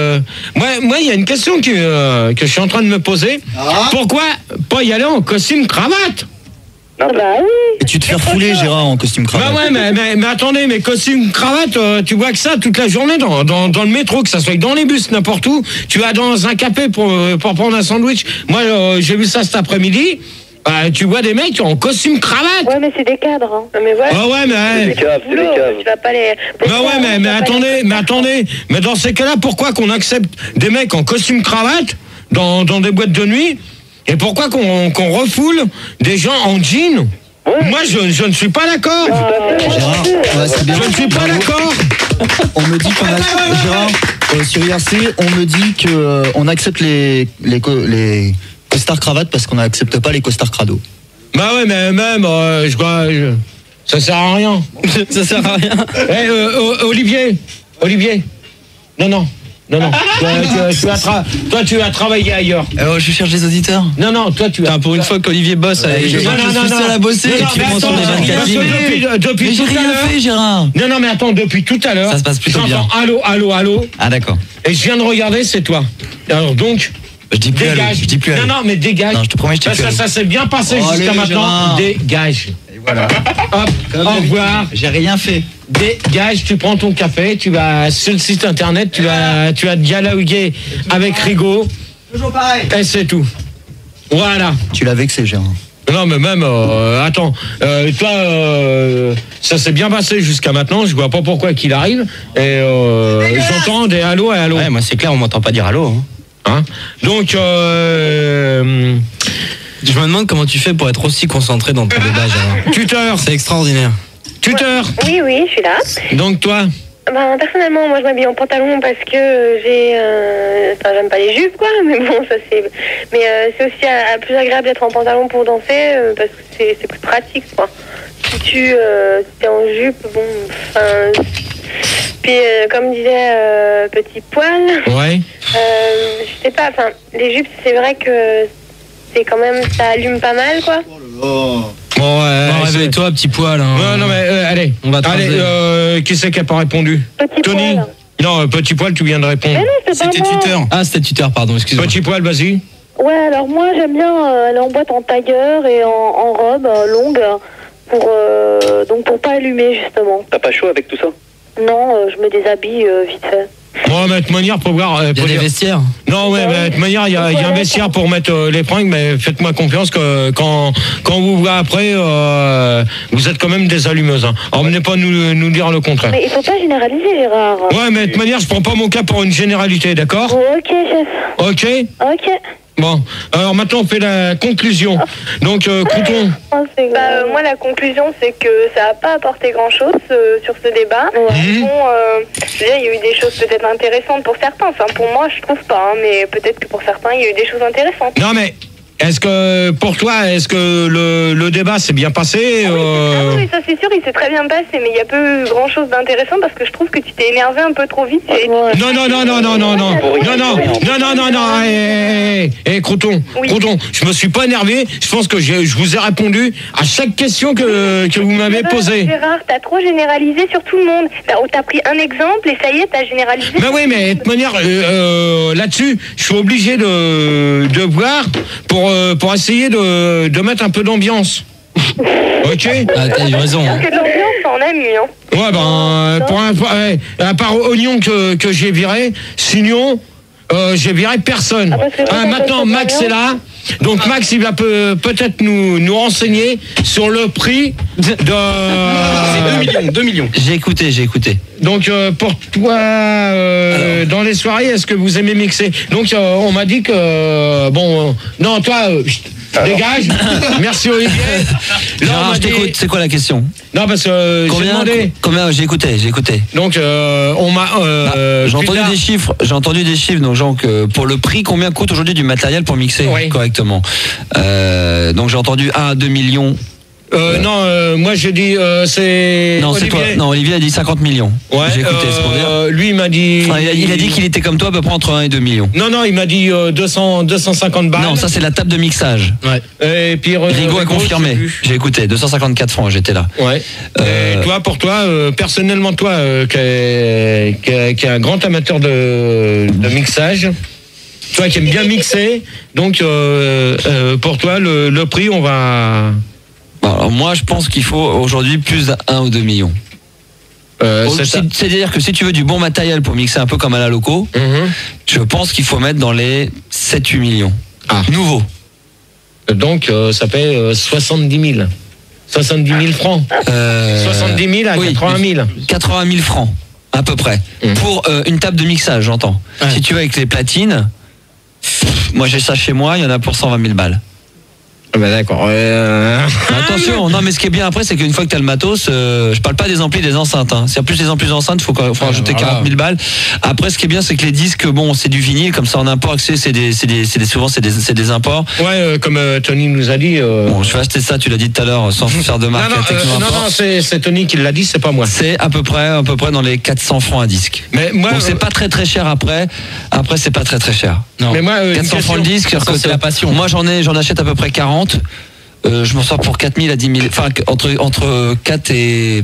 [SPEAKER 1] moi, il y a une question que je suis en train de me poser. Pourquoi pas y aller en costume cravate?
[SPEAKER 5] Bah oui.
[SPEAKER 9] Et tu te fais refouler, Gérard, en costume cravate.
[SPEAKER 1] Bah ouais, mais attendez, mais costume cravate, tu vois que ça toute la journée dans le métro, que ça soit dans les bus, n'importe où. Tu vas dans un café pour prendre un sandwich. Moi, j'ai vu ça cet après-midi. Tu vois des mecs en costume cravate.
[SPEAKER 5] Ouais, mais c'est des cadres. Hein. Mais voilà.
[SPEAKER 1] Ah ouais, mais
[SPEAKER 6] c'est des caves.
[SPEAKER 5] Tu vas pas les.
[SPEAKER 1] Bah ouais, mais attendez. Mais dans ces cas-là, pourquoi qu'on accepte des mecs en costume cravate dans des boîtes de nuit? Et pourquoi qu'on refoule des gens en jean? Moi, je ne suis pas d'accord.
[SPEAKER 9] Gérard, c'est bien.
[SPEAKER 1] Je ne suis pas d'accord.
[SPEAKER 9] On me dit qu'on a... Gérard, sur IRC, on me dit qu'on accepte les costards cravates parce qu'on n'accepte pas les costards crado.
[SPEAKER 1] Bah ouais, mais même, ça sert à rien.
[SPEAKER 2] Ça sert à rien.
[SPEAKER 1] Olivier. Non. Toi, tu as travaillé ailleurs.
[SPEAKER 2] Je cherche des auditeurs.
[SPEAKER 1] Non, toi, tu as...
[SPEAKER 2] Pour une fois qu'Olivier bosse, je suis seul à bosser.
[SPEAKER 1] Depuis tout à l'heure...
[SPEAKER 2] fait, Gérard.
[SPEAKER 1] Non, mais attends, depuis tout à l'heure...
[SPEAKER 2] Ça se passe plutôt bien.
[SPEAKER 1] Allô.
[SPEAKER 2] Ah, d'accord.
[SPEAKER 1] Et je viens de regarder, c'est toi. Alors donc...
[SPEAKER 2] Je dis plus
[SPEAKER 1] dégage.
[SPEAKER 2] Allô, je dis plus allô.
[SPEAKER 1] Non, mais dégage.
[SPEAKER 2] Non, je te promets, je dis plus allô.
[SPEAKER 1] Ça s'est bien passé jusqu'à maintenant.
[SPEAKER 2] Gérard.
[SPEAKER 1] Dégage.
[SPEAKER 2] Et voilà.
[SPEAKER 1] Hop, au revoir.
[SPEAKER 2] J'ai rien fait.
[SPEAKER 1] Dégage, tu prends ton café, tu vas sur le site internet, tu vas dialoguer avec Rigo.
[SPEAKER 4] Toujours pareil.
[SPEAKER 1] Et c'est tout. Voilà.
[SPEAKER 9] Tu l'as vexé, Gérard.
[SPEAKER 1] Non, mais même, attends, toi, ça s'est bien passé jusqu'à maintenant, je vois pas pourquoi qu'il arrive, et j'entends des allô et allô.
[SPEAKER 4] Ouais, moi c'est clair, on m'entend pas dire allô.
[SPEAKER 1] Hein. Donc,
[SPEAKER 2] je me demande comment tu fais pour être aussi concentré dans ton débat, Gérard.
[SPEAKER 1] Tuteur.
[SPEAKER 2] C'est extraordinaire.
[SPEAKER 1] Tuteur.
[SPEAKER 5] Oui, je suis là.
[SPEAKER 1] Donc toi?
[SPEAKER 5] Personnellement, moi je m'habille en pantalon parce que j'aime pas les jupes, quoi, mais bon, ça c'est... Mais c'est aussi plus agréable d'être en pantalon pour danser parce que c'est plus pratique, quoi. Si tu es en jupe, bon, puis comme disait Petit Poil,
[SPEAKER 1] ouais.
[SPEAKER 5] Je sais pas, les jupes, c'est vrai que c'est quand même, ça allume pas mal, quoi.
[SPEAKER 1] Bon,
[SPEAKER 2] réveille-toi, Petit Poil. Hein.
[SPEAKER 1] Non, mais allez.
[SPEAKER 2] On va
[SPEAKER 1] qui c'est qui n'a pas répondu?
[SPEAKER 5] Petit
[SPEAKER 1] Tony.
[SPEAKER 5] Poil.
[SPEAKER 1] Non, Petit Poil, tu viens de répondre.
[SPEAKER 5] Mais non,
[SPEAKER 2] c'était Tuteur. Ah, c'était Tuteur, pardon, excuse-moi.
[SPEAKER 1] Petit Poil, vas-y.
[SPEAKER 5] Ouais, alors moi j'aime bien aller en boîte en tailleur et en robe longue. donc pour pas allumer justement.
[SPEAKER 6] T'as pas chaud avec tout ça?
[SPEAKER 5] Non, je me déshabille vite fait.
[SPEAKER 1] Bon, mais de toute manière, pour voir.
[SPEAKER 2] Il y a des vestiaires.
[SPEAKER 1] Non, ouais, mais de toute manière, il y a un vestiaire pour mettre les fringues, mais faites-moi confiance que quand vous voit après, vous êtes quand même des allumeuses. Hein. Alors, venez pas nous dire le contraire.
[SPEAKER 5] Mais il faut pas généraliser, Gérard.
[SPEAKER 1] Ouais, mais de toute manière, je prends pas mon cas pour une généralité, d'accord?
[SPEAKER 5] Ok, chef.
[SPEAKER 1] Ok.
[SPEAKER 5] Ok.
[SPEAKER 1] Bon, alors maintenant on fait la conclusion. Donc, Crouton.
[SPEAKER 7] Moi, la conclusion, c'est que ça n'a pas apporté grand-chose sur ce débat. Bon, je veux dire, il y a eu des choses peut-être intéressantes pour certains. Enfin, pour moi, je trouve pas, hein, mais peut-être que pour certains, il y a eu des choses intéressantes.
[SPEAKER 1] Non, mais est-ce que, pour toi, est-ce que le débat s'est bien passé
[SPEAKER 7] Oui, ça c'est sûr, il s'est très bien passé, mais il y a peu grand-chose d'intéressant parce que je trouve que tu t'es énervé un peu trop vite.
[SPEAKER 1] Non, Crouton, Crouton, je me suis pas énervé, je pense que je vous ai répondu à chaque question que vous m'avez posée.
[SPEAKER 7] Gérard, t'as trop généralisé sur tout le monde. T'as pris un exemple et ça y est, t'as généralisé.
[SPEAKER 1] Mais oui, mais de toute manière, là-dessus, je suis obligé de voir pour essayer de mettre un peu d'ambiance. Ok.
[SPEAKER 2] Ah, t'as eu raison.
[SPEAKER 7] Parce que de l'ambiance, ça en a mis, hein.
[SPEAKER 1] Ouais, à part Oignon que j'ai viré, sinon, j'ai viré personne. Maintenant, Max est là. Donc Max, il va peut-être nous renseigner sur le prix de...
[SPEAKER 2] C'est 2 millions. J'ai écouté.
[SPEAKER 1] Donc pour toi, dans les soirées, est-ce que vous aimez mixer? Donc on m'a dit que... non, toi... dégage. Merci Olivier.
[SPEAKER 2] Gérard, je t'écoute. C'est quoi la question?
[SPEAKER 1] Non, parce que j'ai demandé.
[SPEAKER 2] Combien? J'ai écouté.
[SPEAKER 1] Donc on m'a.
[SPEAKER 2] J'ai entendu des chiffres. Donc pour le prix, combien coûte aujourd'hui du matériel pour mixer correctement? Donc j'ai entendu 1 à 2 millions.
[SPEAKER 1] Moi j'ai dit c'est.
[SPEAKER 2] Non, c'est toi. Non, Olivier a dit 50 millions.
[SPEAKER 1] Ouais.
[SPEAKER 2] J'ai écouté, c'est pour dire.
[SPEAKER 1] Lui il m'a dit.
[SPEAKER 2] Enfin, il a dit qu'il était comme toi à peu près entre 1 et 2 millions.
[SPEAKER 1] Non, il m'a dit 250 balles.
[SPEAKER 2] Non, ça c'est la table de mixage.
[SPEAKER 1] Ouais. Et puis
[SPEAKER 2] Rigaud a confirmé. J'ai écouté 254 francs, j'étais là.
[SPEAKER 1] Ouais. Et toi, pour toi, personnellement, toi, qui est un grand amateur de mixage, toi qui aimes bien mixer, donc pour toi, le prix, on va.
[SPEAKER 2] Alors moi, je pense qu'il faut aujourd'hui plus d'1 ou 2 millions. C'est-à-dire que si tu veux du bon matériel pour mixer un peu comme à la loco, je pense qu'il faut mettre dans les 7-8 millions. Nouveau.
[SPEAKER 1] Donc ça fait 70 000. 70 000 francs. 70 000 à 80 000.
[SPEAKER 2] 80 000 francs, à peu près. Pour une table de mixage, j'entends. Ouais. Si tu veux avec les platines, moi j'ai ça chez moi, il y en a pour 120 000 balles.
[SPEAKER 1] D'accord.
[SPEAKER 2] Attention, non mais ce qui est bien après, c'est qu'une fois que tu as le matos, je parle pas des amplis, des enceintes. Hein. Si en plus les amplis enceintes, faut rajouter 40 000 balles. Après, ce qui est bien, c'est que les disques, c'est du vinyle, comme ça en import, souvent c'est des imports.
[SPEAKER 1] Ouais, comme Tony nous a dit.
[SPEAKER 2] Bon, je vais acheter ça, tu l'as dit tout à l'heure, sans faire de marque.
[SPEAKER 1] Non, c'est Tony qui l'a dit, c'est pas moi.
[SPEAKER 2] C'est à peu près dans les 400 francs un disque.
[SPEAKER 1] Mais moi,
[SPEAKER 2] donc c'est pas très cher après. Après, c'est pas très cher. Non.
[SPEAKER 1] Mais moi,
[SPEAKER 2] 400 francs le disque, c'est la passion. Moi, j'en achète à peu près 40. Je m'en sors pour 4 000 à 10 000, enfin entre 4 et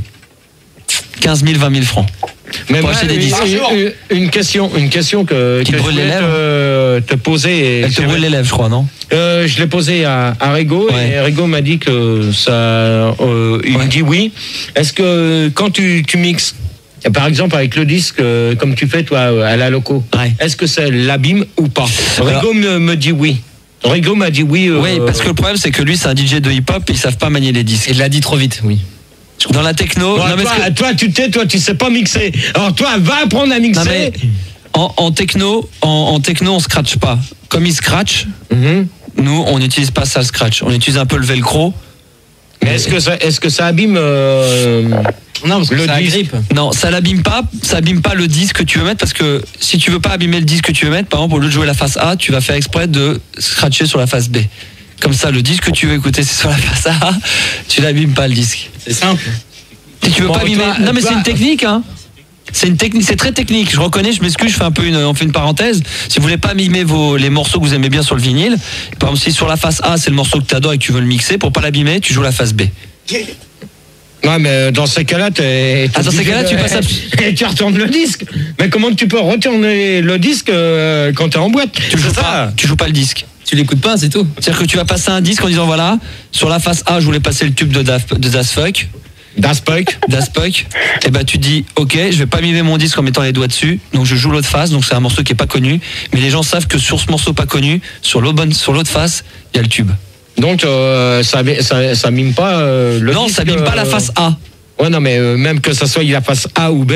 [SPEAKER 2] 15 000, 20 000 francs.
[SPEAKER 1] Mais moi, des disques. Une question que
[SPEAKER 2] je
[SPEAKER 1] voulais te poser.
[SPEAKER 2] Elle te brûle les lèvres, je crois, non?
[SPEAKER 1] Je l'ai posée à Rigaud, et Rigaud m'a dit que ça. Il me dit oui. Est-ce que quand tu mixes, par exemple avec le disque, comme tu fais toi à la loco, est-ce que ça l'abîme ou pas? Rigaud me dit oui. Rigaud m'a dit oui.
[SPEAKER 2] Oui, parce que le problème, c'est que lui, c'est un DJ de hip-hop, ils savent pas manier les disques. Il l'a dit trop vite, oui. Dans la techno...
[SPEAKER 1] Bon, toi, tu sais pas mixer. Alors toi, va apprendre à mixer.
[SPEAKER 2] Non, mais en techno, on scratch pas. Comme ils scratch, nous, on n'utilise pas ça, le scratch. On utilise un peu le velcro.
[SPEAKER 1] Mais est-ce que ça abîme
[SPEAKER 2] non, parce que ça agrippe. Non, ça l'abîme pas. Ça abîme pas le disque que tu veux mettre, parce que si tu veux pas abîmer le disque que tu veux mettre, par exemple, au lieu de jouer la face A, tu vas faire exprès de scratcher sur la face B. Comme ça, le disque que tu veux écouter, c'est sur la face A. Tu l'abîmes pas le disque. C'est simple. Si tu veux pas abîmer. Non, mais c'est une technique, hein. C'est une technique, c'est très technique. Je reconnais, je m'excuse, je fais on fait une parenthèse. Si vous voulez pas mimer les morceaux que vous aimez bien sur le vinyle, par exemple, si sur la face A, c'est le morceau que tu adores et que tu veux le mixer, pour pas l'abîmer, tu joues la face B.
[SPEAKER 1] Ouais, mais dans ces cas-là,
[SPEAKER 2] dans ces cas-là, tu passes
[SPEAKER 1] et tu retournes le disque. Mais comment tu peux retourner le disque quand t'es en boîte?
[SPEAKER 2] Tu joues pas le disque. Tu l'écoutes pas, c'est tout. C'est-à-dire que tu vas passer un disque en disant voilà, sur la face A, je voulais passer le tube de Das Fuck. Et bah tu dis ok, je vais pas mimer mon disque en mettant les doigts dessus, donc je joue l'autre face, donc c'est un morceau qui est pas connu, mais les gens savent que sur ce morceau pas connu, sur l'autre face, il y a le tube.
[SPEAKER 1] Donc ça mime pas le
[SPEAKER 2] non,
[SPEAKER 1] disque,
[SPEAKER 2] ça mime pas la face A.
[SPEAKER 1] Ouais non mais même que ça soit la face A ou B,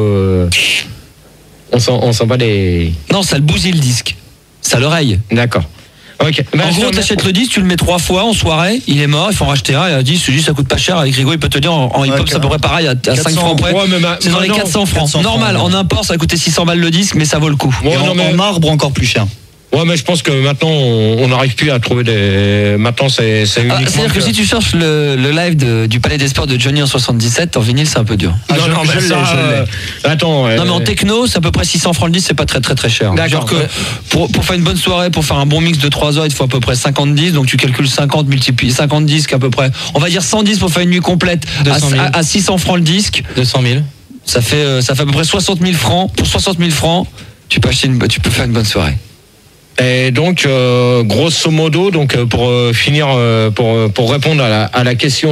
[SPEAKER 1] on s'en bat les.
[SPEAKER 2] Non, ça le bousille le disque, ça l'oreille.
[SPEAKER 1] D'accord. Ok.
[SPEAKER 2] En gros, t'achètes le disque, tu le mets 3 fois en soirée, il est mort, il faut en racheter un, et un disque, ça coûte pas cher. Avec Grégo, il peut te dire en hip-hop, ça pourrait pareil à 5 francs près. C'est dans les 400 francs. Normal, en import, ça va coûter 600 balles le disque, mais ça vaut le coup.
[SPEAKER 9] Et en marbre, encore plus cher.
[SPEAKER 1] Ouais, mais je pense que maintenant, on n'arrive plus à trouver des. Maintenant, c'est uniquement.
[SPEAKER 2] C'est-à-dire que si tu cherches le live du Palais des Sports de Johnny en 77, en vinyle, c'est un peu dur.
[SPEAKER 1] Non, mais ça, attends.
[SPEAKER 2] Non, mais en techno, c'est à peu près 600 francs le disque, c'est pas très très très cher. Genre que pour faire une bonne soirée, pour faire un bon mix de 3 heures, il te faut à peu près 50 disques, donc tu calcules 50 multiplié 50 disques à peu près. On va dire 100 disques pour faire une nuit complète à 600 francs le disque.
[SPEAKER 4] 200 000.
[SPEAKER 2] Ça fait à peu près 60 000 francs. Pour 60 000 francs, tu peux faire une bonne soirée.
[SPEAKER 1] Et donc, grosso modo, donc pour finir, pour répondre à la question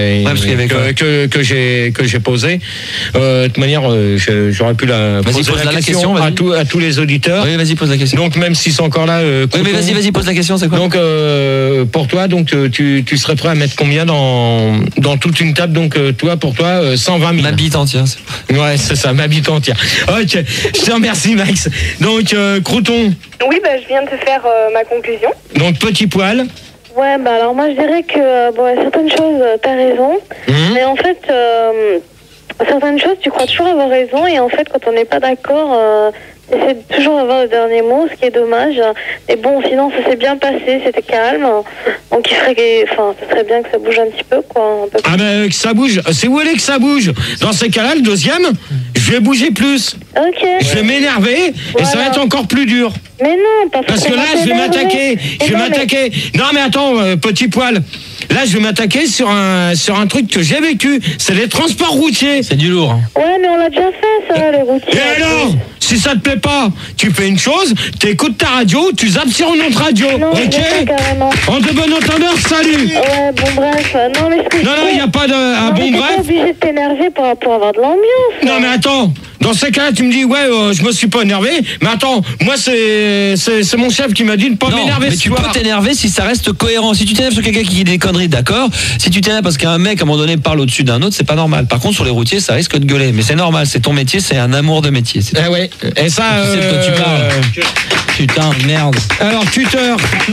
[SPEAKER 1] que j'ai posée, de toute manière, j'aurais pu poser la question à tous les auditeurs.
[SPEAKER 2] Oui, vas-y, pose la question.
[SPEAKER 1] Donc même s'ils sont encore là.
[SPEAKER 2] Oui, mais vas-y, pose la question. C'est quoi?
[SPEAKER 1] Donc pour toi, donc tu serais prêt à mettre combien dans toute une table? Donc pour toi, 120 000.
[SPEAKER 2] Ma bite entière.
[SPEAKER 1] Ouais, c'est ça, ma bite entière. Ok, je te remercie, Max. Donc Crouton.
[SPEAKER 5] Oui, je viens de te faire ma conclusion.
[SPEAKER 1] Donc petit poil.
[SPEAKER 5] Ouais, alors moi je dirais que certaines choses, t'as raison, mais en fait, certaines choses, tu crois toujours avoir raison, et en fait, quand on n'est pas d'accord, t'essaies de toujours avoir le dernier mot, ce qui est dommage. Et bon, sinon, ça s'est bien passé, c'était calme, donc ça serait bien que ça bouge un petit peu, quoi. Un peu plus.
[SPEAKER 1] Ah ben, que ça bouge, c'est où elle est que ça bouge? Dans ces cas-là, le deuxième, je vais bouger plus.
[SPEAKER 5] Ok.
[SPEAKER 1] Je vais m'énerver, et ça va être encore plus dur.
[SPEAKER 5] Mais non,
[SPEAKER 1] parce que là, je vais m'attaquer. Non, mais attends, petit poil. Là, je vais m'attaquer sur un truc que j'ai vécu. C'est les transports routiers.
[SPEAKER 2] C'est du lourd.
[SPEAKER 5] Ouais, mais on l'a déjà fait, ça, les routiers.
[SPEAKER 1] Et alors, si ça te plaît pas, tu fais une chose, t'écoutes ta radio, tu zappes sur une autre radio.
[SPEAKER 5] Non,
[SPEAKER 1] ok? En de bon entendeur, salut.
[SPEAKER 5] Ouais, bon bref. Non, mais
[SPEAKER 1] non, il n'y a pas de. Bon bref.
[SPEAKER 5] T'es obligé de t'énerver pour avoir de l'ambiance.
[SPEAKER 1] Non, mais attends. Dans ces cas-là, tu me dis, je me suis pas énervé. Mais attends, moi, c'est mon chef qui m'a dit de pas m'énerver.
[SPEAKER 2] Mais tu peux t'énerver si ça reste cohérent. Si tu t'énerves sur quelqu'un qui dit des conneries, d'accord. Si tu t'énerves parce qu'un mec, à un moment donné, parle au-dessus d'un autre, c'est pas normal. Par contre, sur les routiers, ça risque de gueuler. Mais c'est normal, c'est ton métier, c'est un amour de métier.
[SPEAKER 1] Eh ouais. Et ça.
[SPEAKER 2] Tu sais de quoi tu parles. Putain, merde.
[SPEAKER 1] Alors, tuteur.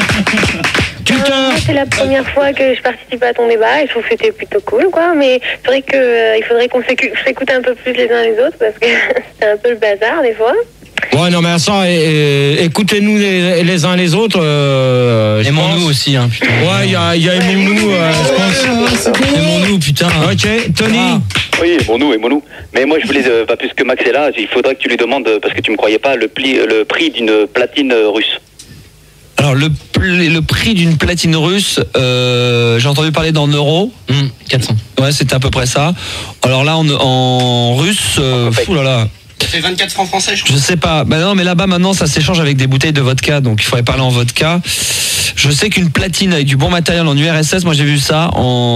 [SPEAKER 7] C'est la première fois que je participe à ton débat et je trouve que c'était plutôt cool, quoi. Mais c'est vrai il faudrait qu'on s'écoute un peu plus les uns les autres parce que c'est un peu le bazar des fois.
[SPEAKER 1] Ouais, non, mais ça, écoutez-nous les uns les autres.
[SPEAKER 2] Aimons-nous aussi, hein, putain.
[SPEAKER 1] Ouais, il y a aimons-nous, je pense.
[SPEAKER 2] Aimons-nous, putain.
[SPEAKER 1] Ok, Tony.
[SPEAKER 6] Oui, aimons-nous. Mais moi, je voulais, pas plus que Max est là, il faudrait que tu lui demandes, parce que tu me croyais pas, le prix d'une platine russe.
[SPEAKER 2] Alors, le prix d'une platine russe, j'ai entendu parler d'en euros. 400. Ouais, c'était à peu près ça. Alors là, en russe, oulala.
[SPEAKER 8] Ça fait 24 francs français, je crois.
[SPEAKER 2] Je sais pas. Bah non, mais là-bas, maintenant, ça s'échange avec des bouteilles de vodka, donc il faudrait parler en vodka. Je sais qu'une platine avec du bon matériel en URSS, moi j'ai vu ça,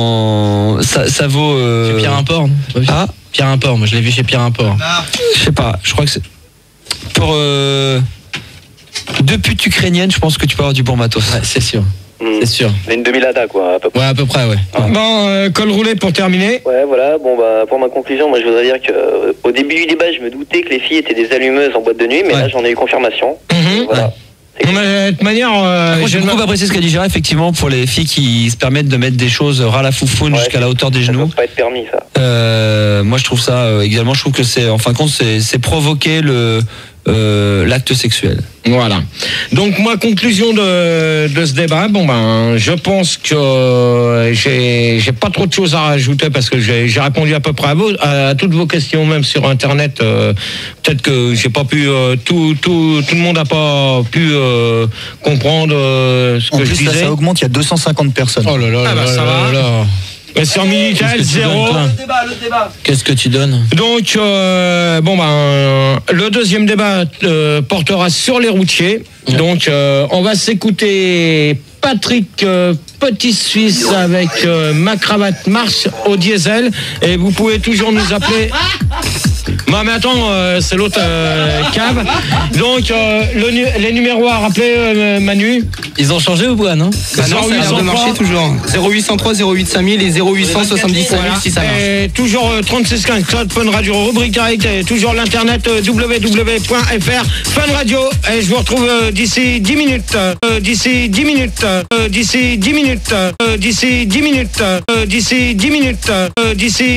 [SPEAKER 2] ça vaut...
[SPEAKER 4] C'est Pierre Import, non?
[SPEAKER 2] Ah,
[SPEAKER 4] Pierre Import, moi je l'ai vu chez Pierre Import.
[SPEAKER 2] Je sais pas, je crois que c'est... Pour 2 putes ukrainiennes, je pense que tu peux avoir du bon matos.
[SPEAKER 4] Ouais, c'est sûr. C'est sûr.
[SPEAKER 6] C'est une demi-lada, quoi, à peu près.
[SPEAKER 4] Ouais, à peu près, ouais.
[SPEAKER 1] Bon, col roulé pour terminer.
[SPEAKER 6] Ouais, voilà. Bon, pour ma conclusion, moi, je voudrais dire que au début du débat, je me doutais que les filles étaient des allumeuses en boîte de nuit, mais là, j'en ai eu confirmation. Voilà.
[SPEAKER 1] De toute manière,
[SPEAKER 2] j'ai beaucoup apprécié ce qu'a dit Gérard, effectivement, pour les filles qui se permettent de mettre des choses ras la foufoune jusqu'à la hauteur des genoux.
[SPEAKER 6] Ça peut pas être permis, ça.
[SPEAKER 2] Moi, je trouve ça également. Je trouve que c'est, en fin de compte, c'est provoquer l'acte sexuel.
[SPEAKER 1] Voilà. Donc moi, conclusion de ce débat, je pense que j'ai pas trop de choses à rajouter parce que j'ai répondu à peu près à toutes vos questions, même sur Internet. Peut-être que j'ai pas pu tout le monde n'a pas pu comprendre ce que je disais.
[SPEAKER 9] Là, ça augmente, il y a 250 personnes.
[SPEAKER 4] Oh là là,
[SPEAKER 1] ça va. Sur Minitel, 0.
[SPEAKER 4] Qu'est-ce que tu donnes?
[SPEAKER 1] Donc, le deuxième débat portera sur les routiers. Donc, on va s'écouter Patrick Petit Suisse avec Ma cravate marche au diesel. Et vous pouvez toujours nous appeler. Non mais attends, c'est l'autre cave. Donc les numéros à rappeler, Manu.
[SPEAKER 4] Ils ont changé ou pas, non?
[SPEAKER 8] Non, ça a l'air de marcher toujours. 0803 08 5000 et 0870 5000 si ça marche.
[SPEAKER 1] Et toujours 3615 Cloud Fun Radio, rubrique direct, et toujours l'internet www.fr Fun Radio. Et je vous retrouve d'ici 10 minutes. D'ici 10 minutes. D'ici 10 minutes. D'ici 10 minutes. D'ici 10 minutes. D'ici